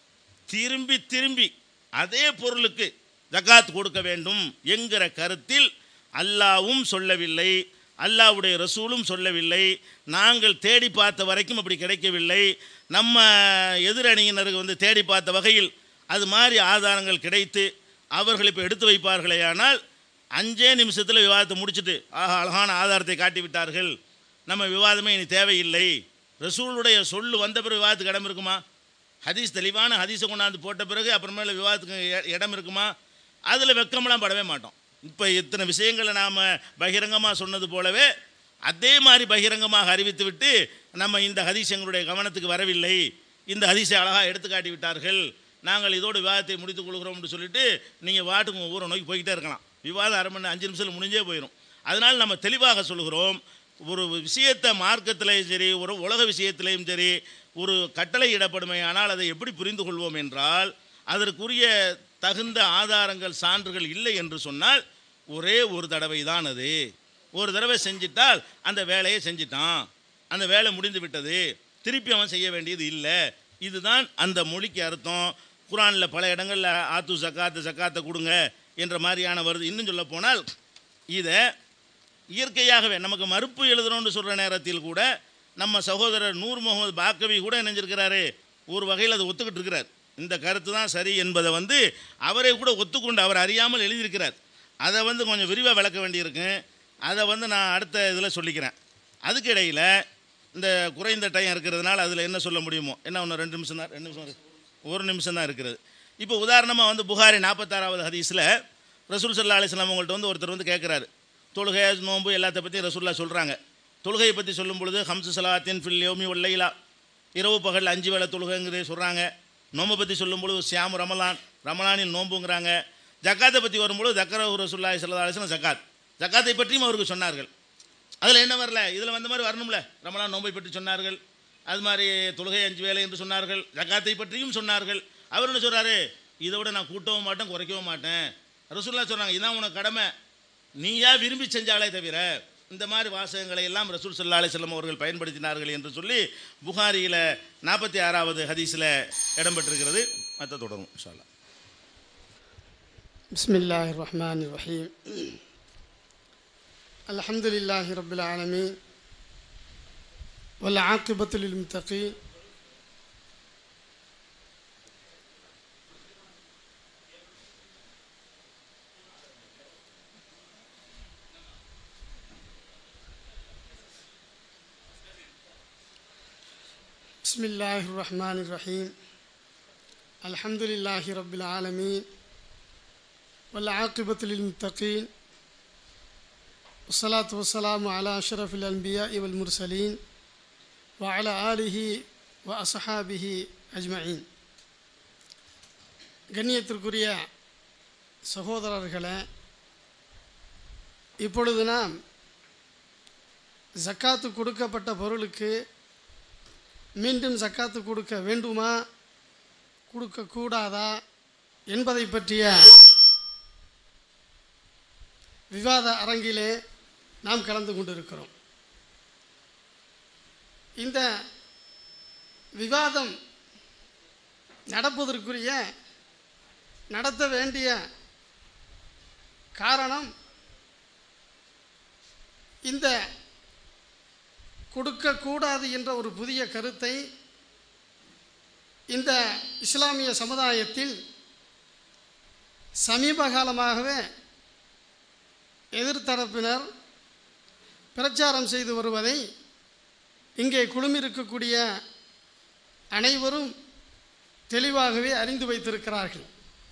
திரும்பி அதே பொருளுக்கு ஜக்காத் கொடுக்க வேண்டும் என்கிற கருத்தில் அல்லாஹ்வும் சொல்லவில்லை, அல்லாஹ்வுடைய ரசூலும் சொல்லவில்லை. நாங்கள் தேடி பார்த்த வரைக்கும் அப்படி கிடைக்கவில்லை. நம்ம எதிரணியினருக்கு வந்து தேடி பார்த்த வகையில் அது மாதிரி ஆதாரங்கள் கிடைத்து அவர்கள் இப்போ எடுத்து வைப்பார்களே, ஆனால் 5 நிமிஷத்தில் விவாதத்தை முடிச்சுட்டு அழகான ஆதாரத்தை காட்டி விட்டார்கள், நம்ம விவாதமே இனி தேவையில்லை. ரசூலுடைய சொல்லு வந்த பிறகு விவாதத்துக்கு இடம் இருக்குமா? ஹதீஸ் தெளிவான ஹதீஸை கொண்டாந்து போட்ட பிறகு அப்புறமேல விவாதத்துக்கு இடம் இருக்குமா? அதில் வெக்கமெல்லாம் படவே மாட்டோம். இப்போ இத்தனை விஷயங்களை நாம் பகிரங்கமாக சொன்னது போலவே அதே மாதிரி பகிரங்கமாக அறிவித்து விட்டு நம்ம இந்த ஹதீஸ் எங்களுடைய கவனத்துக்கு வரவில்லை, இந்த ஹதீஸை அழகாக எடுத்து காட்டி விட்டார்கள், நாங்கள் இதோடு விவாதத்தை முடித்துக் கொள்கிறோம்னு சொல்லிட்டு நீங்கள் வாட்டுக்கு ஊரை நோக்கி போய்கிட்டே இருக்கலாம். விவாதம் 1/2 மணி 5 நிமிஷத்தில் முடிஞ்சே போயிடும். அதனால் நம்ம தெளிவாக சொல்கிறோம், ஒரு விஷயத்தை மார்க்கத்திலையும் சரி ஒரு உலக விஷயத்திலையும் சரி ஒரு கட்டளை இடப்படுமையானால் அதை எப்படி புரிந்து கொள்வோம் என்றால், அதற்குரிய தகுந்த ஆதாரங்கள் சான்றுகள் இல்லை என்று சொன்னால் ஒரே ஒரு தடவை தான், அது ஒரு தடவை செஞ்சிட்டால் அந்த வேலையை செஞ்சிட்டான், அந்த வேலை முடிந்து விட்டது, திருப்பி அவன் செய்ய வேண்டியது இல்லை. இதுதான் அந்த மொழிக்கு அர்த்தம். குர்ஆனில் பல இடங்களில் ஆத்து ஜக்காத்தை கொடுங்க என்ற மாதிரியான வருது. இன்னும் சொல்ல போனால் இதை இயற்கையாகவே நமக்கு மறுப்பு எழுதுறோன்னு சொல்கிற நேரத்தில் கூட நம்ம சகோதரர் நூர் முகமது பாக்கவி கூட நினைஞ்சிருக்கிறாரு, ஒரு வகையில் அதை ஒத்துக்கிட்டு இருக்கிறார். இந்த கருத்து தான் சரி என்பதை வந்து அவரை கூட ஒத்துக்கொண்டு அவர் அறியாமல் எழுதியிருக்கிறார். அதை வந்து கொஞ்சம் விரிவாக விளக்க வேண்டியிருக்கு. அதை வந்து நான் அடுத்த இதில் சொல்லிக்கிறேன். அதுக்கு இடையில் இந்த குறைந்த டைம் இருக்கிறதுனால அதில் என்ன சொல்ல முடியுமோ, என்ன ஒன்று 2 நிமிஷம் தான், 2 நிமிஷம், 1 நிமிஷம் தான் இருக்கிறது. இப்போ உதாரணமாக வந்து புகாரி 46வது ஹதீஸில் ரசூல் ஸல்லல்லாஹு அலைஹி வஸல்லம் அவங்கள்ட்ட வந்து ஒருத்தர் வந்து கேட்குறாரு, தொழுகை நோன்பு எல்லாத்த பற்றி ரசூல்லா சொல்கிறாங்க. தொழுகையை பற்றி சொல்லும் பொழுது ஹம்சு ஸலாத்தின் ஃபில் யௌமி வல் லைலா, இரவு பகல் 5 வேளை தொழுகைங்கிறத சொல்கிறாங்க. நோம்பை பற்றி சொல்லும் பொழுது சியாமு ரமலானின் நோம்புங்கிறாங்க. ஜக்காத்தை பற்றி வரும்பொழுது ஜக்கரஹு ரசூலுல்லாஹி ஸல்லல்லாஹு அலைஹி வஸல்லம் ஜக்காத்தை பற்றியும் அவருக்கு சொன்னார்கள். அதில் என்ன வரல, இதில் வந்த மாதிரி வரணும்ல, ரமலான் நோம்பை பற்றி சொன்னார்கள், அது மாதிரி தொழுகை 5 வேளை என்று சொன்னார்கள், ஜக்காத்தை பற்றியும் சொன்னார்கள். அவர் என்ன சொல்கிறாரு, இதை விட நான் கூட்டவும் மாட்டேன் குறைக்கவும் மாட்டேன். ரசூலுல்லாஹ் சொல்கிறாங்க, இதுதான் உனக்கு கடமை, நீயா விரும்பி செஞ்சாலே தவிர. இந்த மாதிரி வாசகங்களை எல்லாம் ரசூல் ஸல்லல்லாஹு அலைஹி வஸல்லம் அவர்கள் பயன்படுத்தினார்கள் என்று சொல்லி புகாரியில் 46வது ஹதீஸில் இடம்பெற்றிருக்கிறது. மற்ற தொடரும் இன்ஷா அல்லாஹ். بسم الله الرحمن الرحيم الحمد لله رب العالمين والعاقبة للمتقين بسم الله الرحمن الرحيم الحمد لله رب العالمين والعاقبة للمتقين والصلاة والسلام على أشرف الأنبياء والمرسلين وعلى آله وأصحابه أجمعين. கண்ணியத்திற்குரிய சகோதரர்களே, இப்பொழுது நாம் ஜக்காத்து கொடுக்கப்பட்ட பொருளுக்கு மீண்டும் ஜக்காத்து கொடுக்க வேண்டுமா கொடுக்கக்கூடாதா என்பதை பற்றிய விவாத அரங்கிலே நாம் கலந்து கொண்டிருக்கிறோம். இந்த விவாதம் நடப்பதற்குரிய நடத்த வேண்டிய காரணம், இந்த கொடுக்கக்கூடாது என்ற ஒரு புதிய கருத்தை இந்த இஸ்லாமிய சமுதாயத்தில் சமீப காலமாகவே எதிர்த்தரப்பினர் பிரச்சாரம் செய்து வருவதை இங்கே குழுமிருக்கக்கூடிய அனைவரும் தெளிவாகவே அறிந்து வைத்திருக்கிறார்கள்.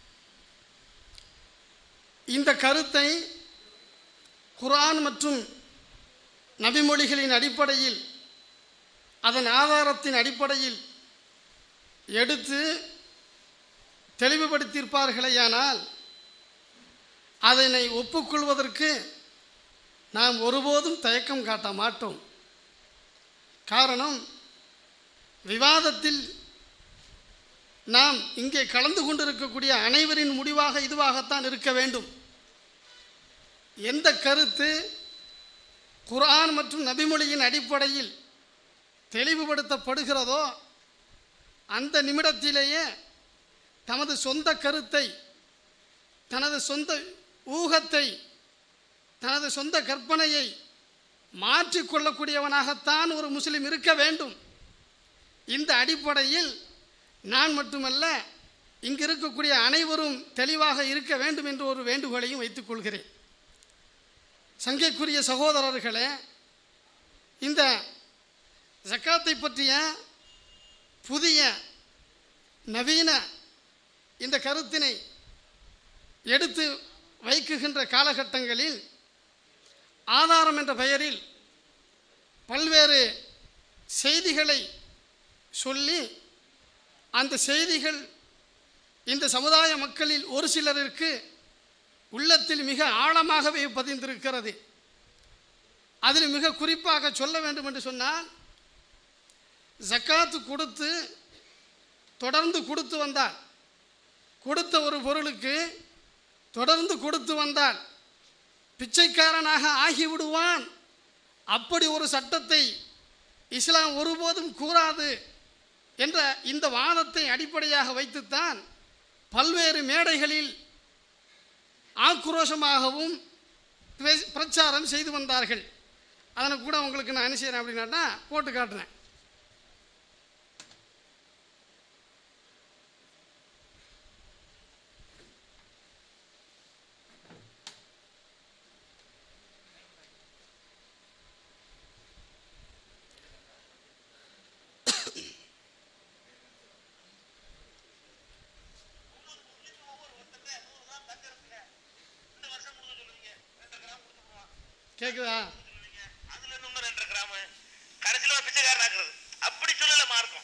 இந்த கருத்தை குர்ஆன் மற்றும் நபிமொழிகளின் அடிப்படையில், அதன் ஆதாரத்தின் அடிப்படையில் எடுத்து தெளிவுபடுத்தியிருப்பார்களேயானால் அதனை ஒப்புக்கொள்வதற்கு நாம் ஒருபோதும் தயக்கம் காட்ட மாட்டோம். காரணம், விவாதத்தில் நாம் இங்கே கலந்து கொண்டிருக்கக்கூடிய அனைவரின் முடிவாக இதுவாகத்தான் இருக்க வேண்டும். எந்த கருத்து குர்ஆன் மற்றும் நபிமொழியின் அடிப்படையில் தெளிவுபடுத்தப்படுகிறதோ அந்த நிமிடத்திலேயே தமது சொந்த கருத்தை, தனது சொந்த ஊகத்தை, தனது சொந்த கற்பனையை மாற்றிக்கொள்ளக்கூடியவனாகத்தான் ஒரு முஸ்லிம் இருக்க வேண்டும். இந்த அடிப்படையில் நான் மட்டுமல்ல, இங்கு இருக்கக்கூடிய அனைவரும் தெளிவாக இருக்க வேண்டும் என்று ஒரு வேண்டுகோளையும் வைத்துக் கொள்கிறேன். சங்கைக்குரிய சகோதரர்களே, இந்த ஜக்காத்தை பற்றிய புதிய நவீன இந்த கருத்தினை எடுத்து வைக்குகின்ற காலகட்டங்களில் ஆதாரம் என்ற பெயரில் பல்வேறு செய்திகளை சொல்லி, அந்த செய்திகள் இந்த சமுதாய மக்களில் ஒரு சிலருக்கு உள்ளத்தில் மிக ஆழமாகவே பதிந்திருக்கிறது. அதில் மிக குறிப்பாக சொல்ல வேண்டும் என்று சொன்னால், ஜக்காத்து கொடுத்து தொடர்ந்து கொடுத்து வந்தால், கொடுத்த ஒரு பொருளுக்கு தொடர்ந்து கொடுத்து வந்தால் பிச்சைக்காரனாக ஆகிவிடுவான். அப்படி ஒரு சட்டத்தை இஸ்லாம் ஒருபோதும் கூறாது என்ற இந்த வாதத்தை அடிப்படையாக வைத்துத்தான் பல்வேறு மேடைகளில் ஆக்ரோஷமாகவும் பிரச்சாரம் செய்து வந்தார்கள். அதனை கூட உங்களுக்கு நான் என்ன செய்கிறேன் அப்படின்னா போட்டு காட்டுறேன். கேக்குதா? அதுல இன்னும் 2 கிராம் கடைசியில பிச்சைக்காரன் ஆக்குறது. அப்படி சொல்லல மார்க்கம்.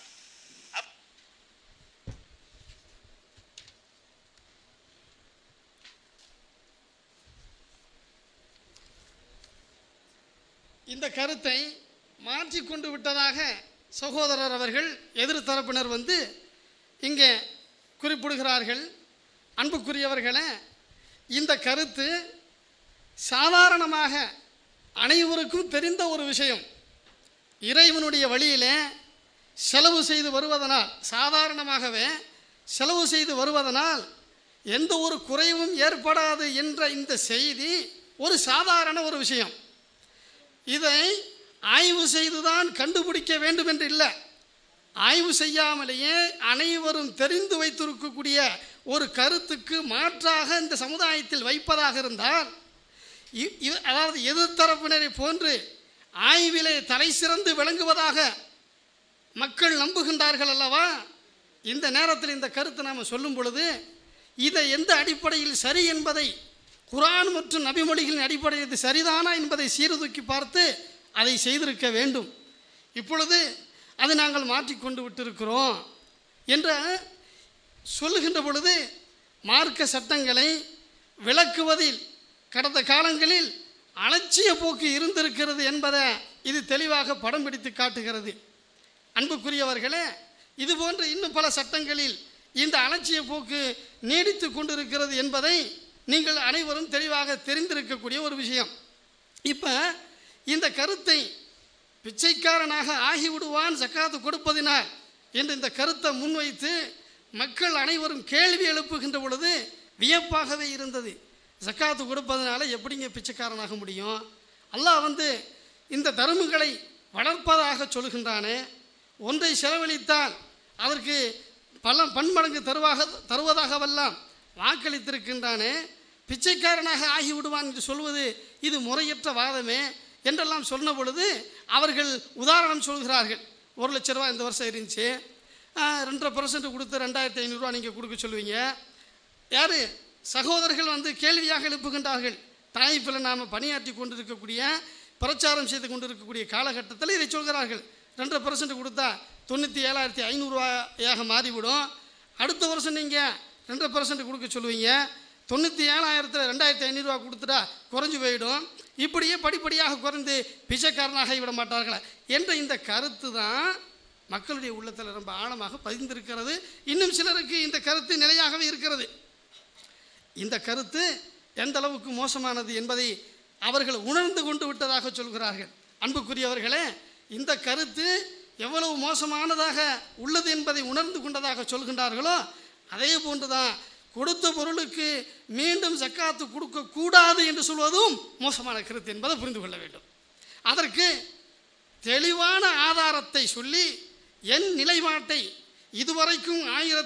இந்த கருத்தை மாற்றிக்கொண்டு விட்டதாக சகோதரர் அவர்கள் எதிர்த்தரப்பினர் இங்கே குறிப்பிடுகிறார்கள். அன்புக்குரியவர்களே, இந்த கருத்து சாதாரணமாக அனைவருக்கும் தெரிந்த ஒரு விஷயம். இறைவனுடைய வழியிலே செலவு செய்து வருவதனால் சாதாரணமாகவே செலவு செய்து வருவதனால் எந்த ஒரு குறைவும் ஏற்படாது என்ற இந்த செய்தி ஒரு சாதாரண ஒரு விஷயம். இதை ஆய்வு செய்துதான் கண்டுபிடிக்க வேண்டும் என்று இல்லை. ஆய்வு செய்யாமலேயே அனைவரும் தெரிந்து வைத்திருக்கக்கூடிய ஒரு கருத்துக்கு மாற்றாக இந்த சமுதாயத்தில் வைப்பதாக இருந்தால், அதாவது எதிர்த்தரப்பினரை போன்று ஆய்விலே தலை சிறந்து விளங்குவதாக மக்கள் நம்புகின்றார்கள் அல்லவா? இந்த நேரத்தில் இந்த கருத்தை நாம் சொல்லும் பொழுது இதை எந்த அடிப்படையில் சரி என்பதை, குர்ஆன் மற்றும் நபிமொழிகளின் அடிப்படையில் இது சரிதானா என்பதை சீர்தூக்கி பார்த்து அதை செய்திருக்க வேண்டும். இப்பொழுது அதை நாங்கள் மாற்றிக்கொண்டு விட்டிருக்கிறோம் என்ற சொல்லுகின்ற பொழுது மார்க்க சட்டங்களை விளக்குவதில் கடந்த காலங்களில் அலட்சிய போக்கு இருந்திருக்கிறது என்பதை இது தெளிவாக படம் பிடித்து காட்டுகிறது. அன்புக்குரியவர்களே, இதுபோன்ற இன்னும் பல சட்டங்களில் இந்த அலட்சிய போக்கு நீடித்து கொண்டிருக்கிறது என்பதை நீங்கள் அனைவரும் தெளிவாக தெரிந்திருக்கக்கூடிய ஒரு விஷயம். இப்போ இந்த கருத்தை பிச்சைக்காரனாக ஆகிவிடுவான் ஜக்காத்து கொடுப்பதினால் என்று இந்த கருத்தை முன்வைத்து மக்கள் அனைவரும் கேள்வி எழுப்புகின்ற பொழுது வியப்பாகவே இருந்தது. ஜக்காத்து கொடுப்பதனால எப்படிங்க பிச்சைக்காரனாக முடியும்? அல்லாஹ் இந்த தர்மங்களை வளர்ப்பதாக சொல்கின்றானே, ஒன்றை செலவழித்தால் அதற்கு பன்மடங்கு தருவதாகவெல்லாம் வாக்களித்திருக்கின்றானே, பிச்சைக்காரனாக ஆகிவிடுவான் என்று சொல்வது இது முறையற்ற வாதமே என்றெல்லாம் சொன்ன பொழுது அவர்கள் உதாரணம் சொல்கிறார்கள். 1 லட்ச ரூபா இந்த வருஷம் இருந்துச்சு, 2% கொடுத்து 2500 ரூபா நீங்கள் கொடுக்க சொல்லுவீங்க. யார் சகோதரர்கள் கேள்வியாக எழுப்புகின்றார்கள். தாயிப்பில் நாம் பணியாற்றி கொண்டிருக்கக்கூடிய, பிரச்சாரம் செய்து கொண்டிருக்கக்கூடிய காலகட்டத்தில் இதை சொல்கிறார்கள். 2% கொடுத்தா 97,500 ரூபாயாக மாறிவிடும். அடுத்த வருஷம் நீங்கள் 2% கொடுக்க சொல்லுவீங்க, 97,000 2,500 ரூபா கொடுத்துட்டா குறைஞ்சி போயிடும். இப்படியே படிப்படியாக குறைந்து பிச்சைக்காரனாக விட மாட்டார்களா என்ற இந்த கருத்து தான் மக்களுடைய உள்ளத்தில் ரொம்ப ஆழமாக பதிந்திருக்கிறது. இன்னும் சிலருக்கு இந்த கருத்து நிலையாகவே இருக்கிறது. இந்த கருத்து எந்த அளவுக்கு மோசமானது என்பதை அவர்கள் உணர்ந்து கொண்டு விட்டதாக சொல்கிறார்கள். அன்புக்குரியவர்களே, இந்த கருத்து எவ்வளவு மோசமானதாக உள்ளது என்பதை உணர்ந்து கொண்டதாக சொல்கின்றார்களோ, அதே போன்றுதான் கொடுத்த பொருளுக்கு மீண்டும் ஜக்காத்து கொடுக்கக்கூடாது என்று சொல்வதும் மோசமான கருத்து என்பதை புரிந்து கொள்ள வேண்டும். அதற்கு தெளிவான ஆதாரத்தை சொல்லி என் நிலைப்பாட்டை இதுவரைக்கும்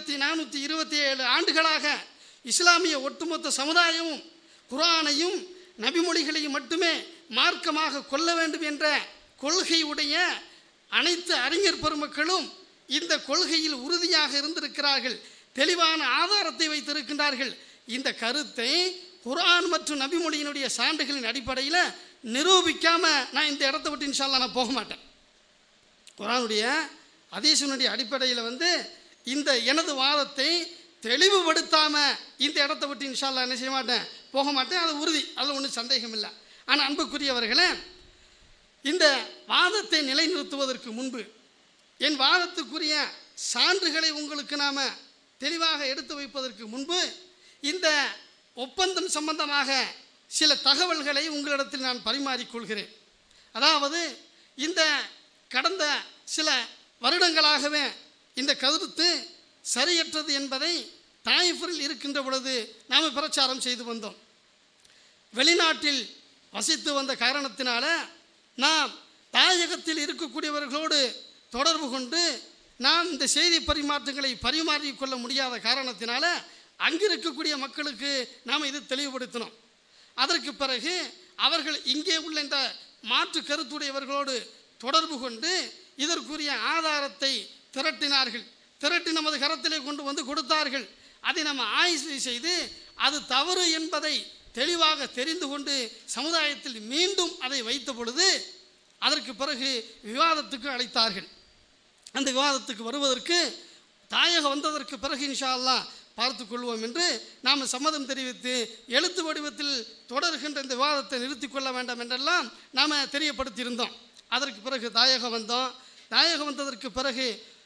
1427 ஆண்டுகளாக இஸ்லாமிய ஒட்டுமொத்த சமுதாயமும் குர்ஆனையும் நபிமொழிகளையும் மட்டுமே மார்க்கமாக கொள்ள வேண்டும் என்ற கொள்கையுடைய அனைத்து அறிஞர் பெருமக்களும் இந்த கொள்கையில் உறுதியாக இருந்திருக்கிறார்கள். தெளிவான ஆதாரத்தை வைத்திருக்கின்றார்கள். இந்த கருத்தை குர்ஆன் மற்றும் நபிமொழியினுடைய சான்றுகளின் அடிப்படையில் நிரூபிக்காம நான் இந்த இடத்தை விட்டு இன்ஷா அல்லாஹ் நான் போக மாட்டேன். குர்ஆனுடைய ஹதீஸினுடைய அடிப்படையில் இந்த எனது வாதத்தை தெளிவுபடுத்தாம இந்த இடத்தை விட்டு இன்ஷா அல்லாஹ் என்ன செய்ய மாட்டேன், போக மாட்டேன். அது உறுதி, அதில் ஒன்றும் சந்தேகம் இல்லை. ஆனால் அன்புக்குரியவர்களே, இந்த வாதத்தை நிலைநிறுத்துவதற்கு முன்பு என் வாதத்துக்குரிய சான்றுகளை உங்களுக்கு நாம் தெளிவாக எடுத்து வைப்பதற்கு முன்பு இந்த ஒப்பந்தம் சம்பந்தமாக சில தகவல்களை உங்களிடத்தில் நான் பரிமாறிக்கொள்கிறேன். அதாவது இந்த கடந்த சில வருடங்களாகவே இந்த கருத்து சரியற்றது என்பதை தாயிஃபில் இருக்கின்ற பொழுது நாம் பிரச்சாரம் செய்து வந்தோம். வெளிநாட்டில் வசித்து வந்த காரணத்தினால நாம் தாயகத்தில் இருக்கக்கூடியவர்களோடு தொடர்பு கொண்டு நாம் இந்த செய்தி பரிமாற்றங்களை பரிமாறிக்கொள்ள முடியாத காரணத்தினால அங்கு இருக்கக்கூடிய மக்களுக்கு நாம் இது தெளிவுபடுத்தினோம். அதற்கு பிறகு அவர்கள் இங்கே உள்ள இந்த மாற்று கருத்துடையவர்களோடு தொடர்பு கொண்டு இதற்குரிய ஆதாரத்தை திரட்டினார்கள். திரட்டி நமது கரத்திலே கொண்டு கொடுத்தார்கள். அதை நம்ம ஆய்வு செய்து அது தவறு என்பதை தெளிவாக தெரிந்து கொண்டு சமுதாயத்தில் மீண்டும் அதை வைத்த பொழுது அதற்கு பிறகு விவாதத்துக்கு அழைத்தார்கள். அந்த விவாதத்துக்கு வருவதற்கு தாயகம் வந்ததற்கு பிறகு இன்ஷா அல்லாஹ் பார்த்து கொள்வோம் என்று நாம் சம்மதம் தெரிவித்து எழுத்து வடிவத்தில் தொடர்கின்ற இந்த விவாதத்தை நிறுத்தி கொள்ள வேண்டாம் என்றெல்லாம் நாம் தெரியப்படுத்தியிருந்தோம். அதற்கு பிறகு தாயகம் வந்தோம். தாயகம் வந்ததற்கு பிறகு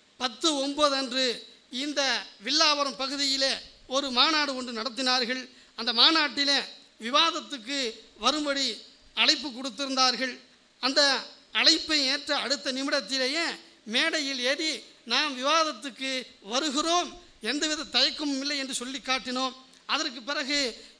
10/9 அன்று இந்த வில்லாவரம் பகுதியிலே ஒரு மாநாடு ஒன்று நடத்தினார்கள். அந்த மாநாட்டிலே விவாதத்துக்கு வரும்படி அழைப்பு கொடுத்திருந்தார்கள். அந்த அழைப்பை ஏற்ற அடுத்த நிமிடத்திலேயே மேடையில் ஏறி நாம் விவாதத்துக்கு வருகிறோம் எந்தவித தயக்கமும் இல்லை என்று சொல்லி காட்டினோம். அதற்கு பிறகு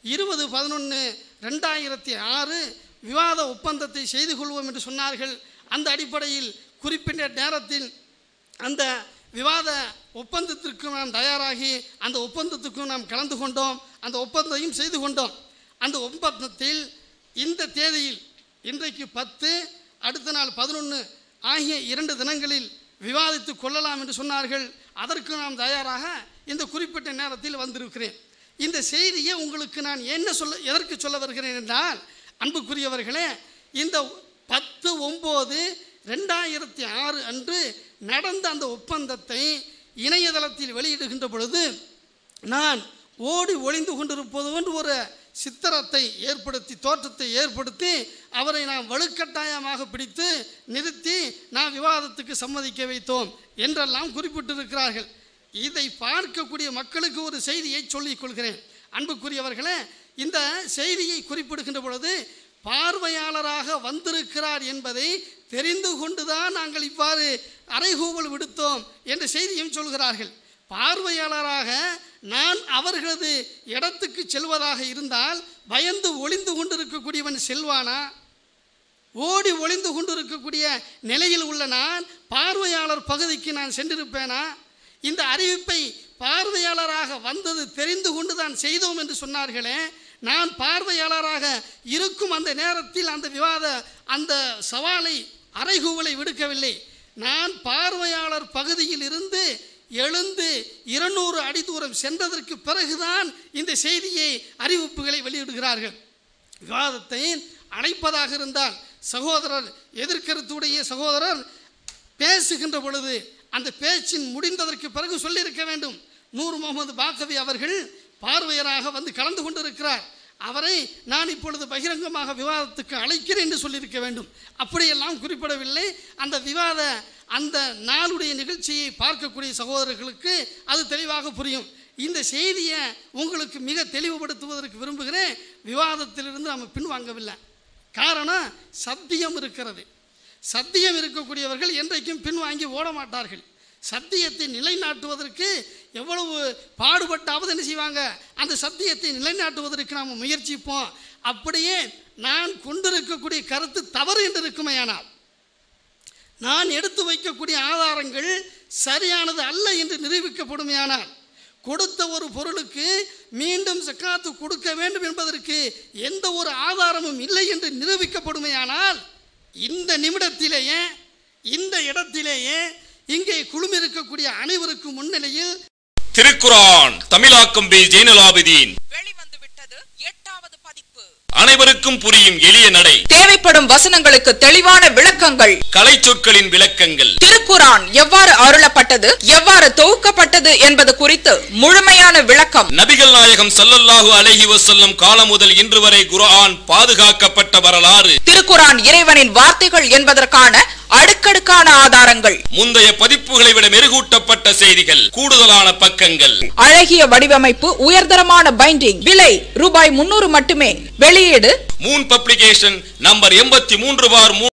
20/11/2006 விவாத ஒப்பந்தத்தை செய்து கொள்வோம் என்று சொன்னார்கள். அந்த அடிப்படையில் குறிப்பிட்ட நேரத்தில் அந்த விவாத ஒப்பந்தத்திற்கு நாம் தயாராகி அந்த ஒப்பந்தத்துக்கும் நாம் கலந்து கொண்டோம். அந்த ஒப்பந்தத்தையும் செய்து கொண்டோம். அந்த ஒப்பந்தத்தில் இந்த தேதியில் இன்றைக்கு 10 அடுத்த நாள் 11 ஆகிய 2 தினங்களில் விவாதித்து கொள்ளலாம் என்று சொன்னார்கள். அதற்கு நாம் தயாராக இந்த குறிப்பிட்ட நேரத்தில் வந்திருக்கிறேன். இந்த செய்தியை உங்களுக்கு நான் எதற்கு சொல்ல வருகிறேன் என்றால், அன்புக்குரியவர்களே, இந்த 10/9/2006 அன்று நடந்த அந்த ஒப்பந்தத்தை இணையதளத்தில் வெளியிடுகின்ற பொழுது நான் ஓடி ஒளிந்து கொண்டிருப்பது போன்று ஒரு சித்திரத்தை ஏற்படுத்தி தோற்றத்தை ஏற்படுத்தி அவரை நாம் வலுக்கட்டாயமாக பிடித்து நிறுத்தி நாம் விவாதத்துக்கு சம்மதிக்க வைத்தோம் என்றெல்லாம் குறிப்பிட்டிருக்கிறார்கள். இதை பார்க்கக்கூடிய மக்களுக்கு ஒரு செய்தியை சொல்லிக் கொள்கிறேன். அன்புக்குரியவர்களே, இந்த செய்தியை குறிப்பிடுகின்ற பொழுது பார்வையாளராக வந்திருக்கிறார் என்பதை தெரிந்து கொண்டுதான் நாங்கள் இவ்வாறு அறைகூவல் விடுத்தோம் என்ற செய்தியும் சொல்கிறார்கள். பார்வையாளராக நான் அவர்களது இடத்துக்கு செல்வதாக இருந்தால் பயந்து ஒளிந்து கொண்டிருக்கக்கூடியவன் செல்வானா? ஓடி ஒளிந்து கொண்டிருக்கக்கூடிய நிலையில் உள்ள நான் பார்வையாளர் பகுதிக்கு நான் சென்றிருப்பேனா? இந்த அறிவிப்பை பார்வையாளராக வந்தது தெரிந்து கொண்டு தான் செய்தோம் என்று சொன்னார்களே, நான் பார்வையாளராக இருக்கும் அந்த நேரத்தில் அந்த சவாலை அறைகூவலை விடுக்கவில்லை. நான் பார்வையாளர் பகுதியில் இருந்து எழுந்து 200 அடி தூரம் சென்றதற்கு பிறகுதான் இந்த செய்தியை அறிவிப்புகளை வெளியிடுகிறார்கள். விவாதத்தை அழைப்பதாக இருந்தால் சகோதரர் எதிர்கருத்துடைய சகோதரர் பேசுகின்ற பொழுது அந்த பேச்சின் முடிந்ததற்கு பிறகு சொல்லியிருக்க வேண்டும். நூர் முகமது பாக்கவி அவர்கள் பார்வையராக வந்து கலந்து கொண்டிருக்கிறார், அவரை நான் இப்பொழுது பகிரங்கமாக விவாதத்துக்கு அழைக்கிறேன் என்று சொல்லியிருக்க வேண்டும். அப்படியெல்லாம் குறிப்பிடவில்லை. அந்த நாளுடைய நிகழ்ச்சியை பார்க்கக்கூடிய சகோதரர்களுக்கு அது தெளிவாக புரியும். இந்த செய்தியை உங்களுக்கு மிக தெளிவுபடுத்துவதற்கு விரும்புகிறேன். விவாதத்திலிருந்து நம்ம பின்வாங்கவில்லை. காரணம், சத்தியம் இருக்கிறது. சத்தியம் இருக்கக்கூடியவர்கள் என்றைக்கும் பின்வாங்கி ஓட மாட்டார்கள். சத்தியத்தை நிலைநாட்டுவதற்கு எவ்வளவு பாடுபட்டாவது என்ன செய்வாங்க, அந்த சத்தியத்தை நிலைநாட்டுவதற்கு நாம் முயற்சிப்போம். அப்படியே நான் கொண்டிருக்கக்கூடிய கருத்து தவறு என்று இருக்குமேயானால், நான் எடுத்து வைக்கக்கூடிய ஆதாரங்கள் சரியானது அல்ல என்று நிரூபிக்கப்படுமையானால், கொடுத்த ஒரு பொருளுக்கு மீண்டும் ஜக்காத்து கொடுக்க வேண்டும் என்பதற்கு எந்த ஒரு ஆதாரமும் இல்லை என்று நிரூபிக்கப்படுமையானால், இந்த நிமிடத்திலேயே இந்த இடத்திலேயே இங்கே குழுமிருக்கக்கூடிய அனைவருக்கும் முன்னிலையில் திருக்குரான் தமிழாக்கம் பி ஜெய்னுலாபிதீன் வெளிவந்து விட்டது 8வது பதிப்பு. அனைவருக்கும் புரியும் எளிய நடை, தேவைப்படும் வசனங்களுக்கு தெளிவான விளக்கங்கள், கலை சொற்களின் விளக்கங்கள், திருக்குரான் எவ்வாறு அருளப்பட்டது, எவ்வாறு தொகுக்கப்பட்டது என்பது குறித்து முழுமையான விளக்கம், நபிகள் நாயகம் ஸல்லல்லாஹு அலைஹி வஸல்லம் காலம் முதல் இன்று வரை குர்ஆன் பாதுகாக்கப்பட்ட வரலாறு, திருக்குரான் இறைவனின் வார்த்தைகள் என்பதற்கான அடுக்கடுக்கான ஆதாரங்கள், முந்தைய பதிப்புகளை விட மெருகூட்டப்பட்ட செய்திகள், கூடுதலான பக்கங்கள், அழகிய வடிவமைப்பு, உயர்தரமான பைண்டிங், விலை ரூபாய் 300 மட்டுமே. வெளியீடு மூன் பப்ளிகேஷன் நம்பர் 83/3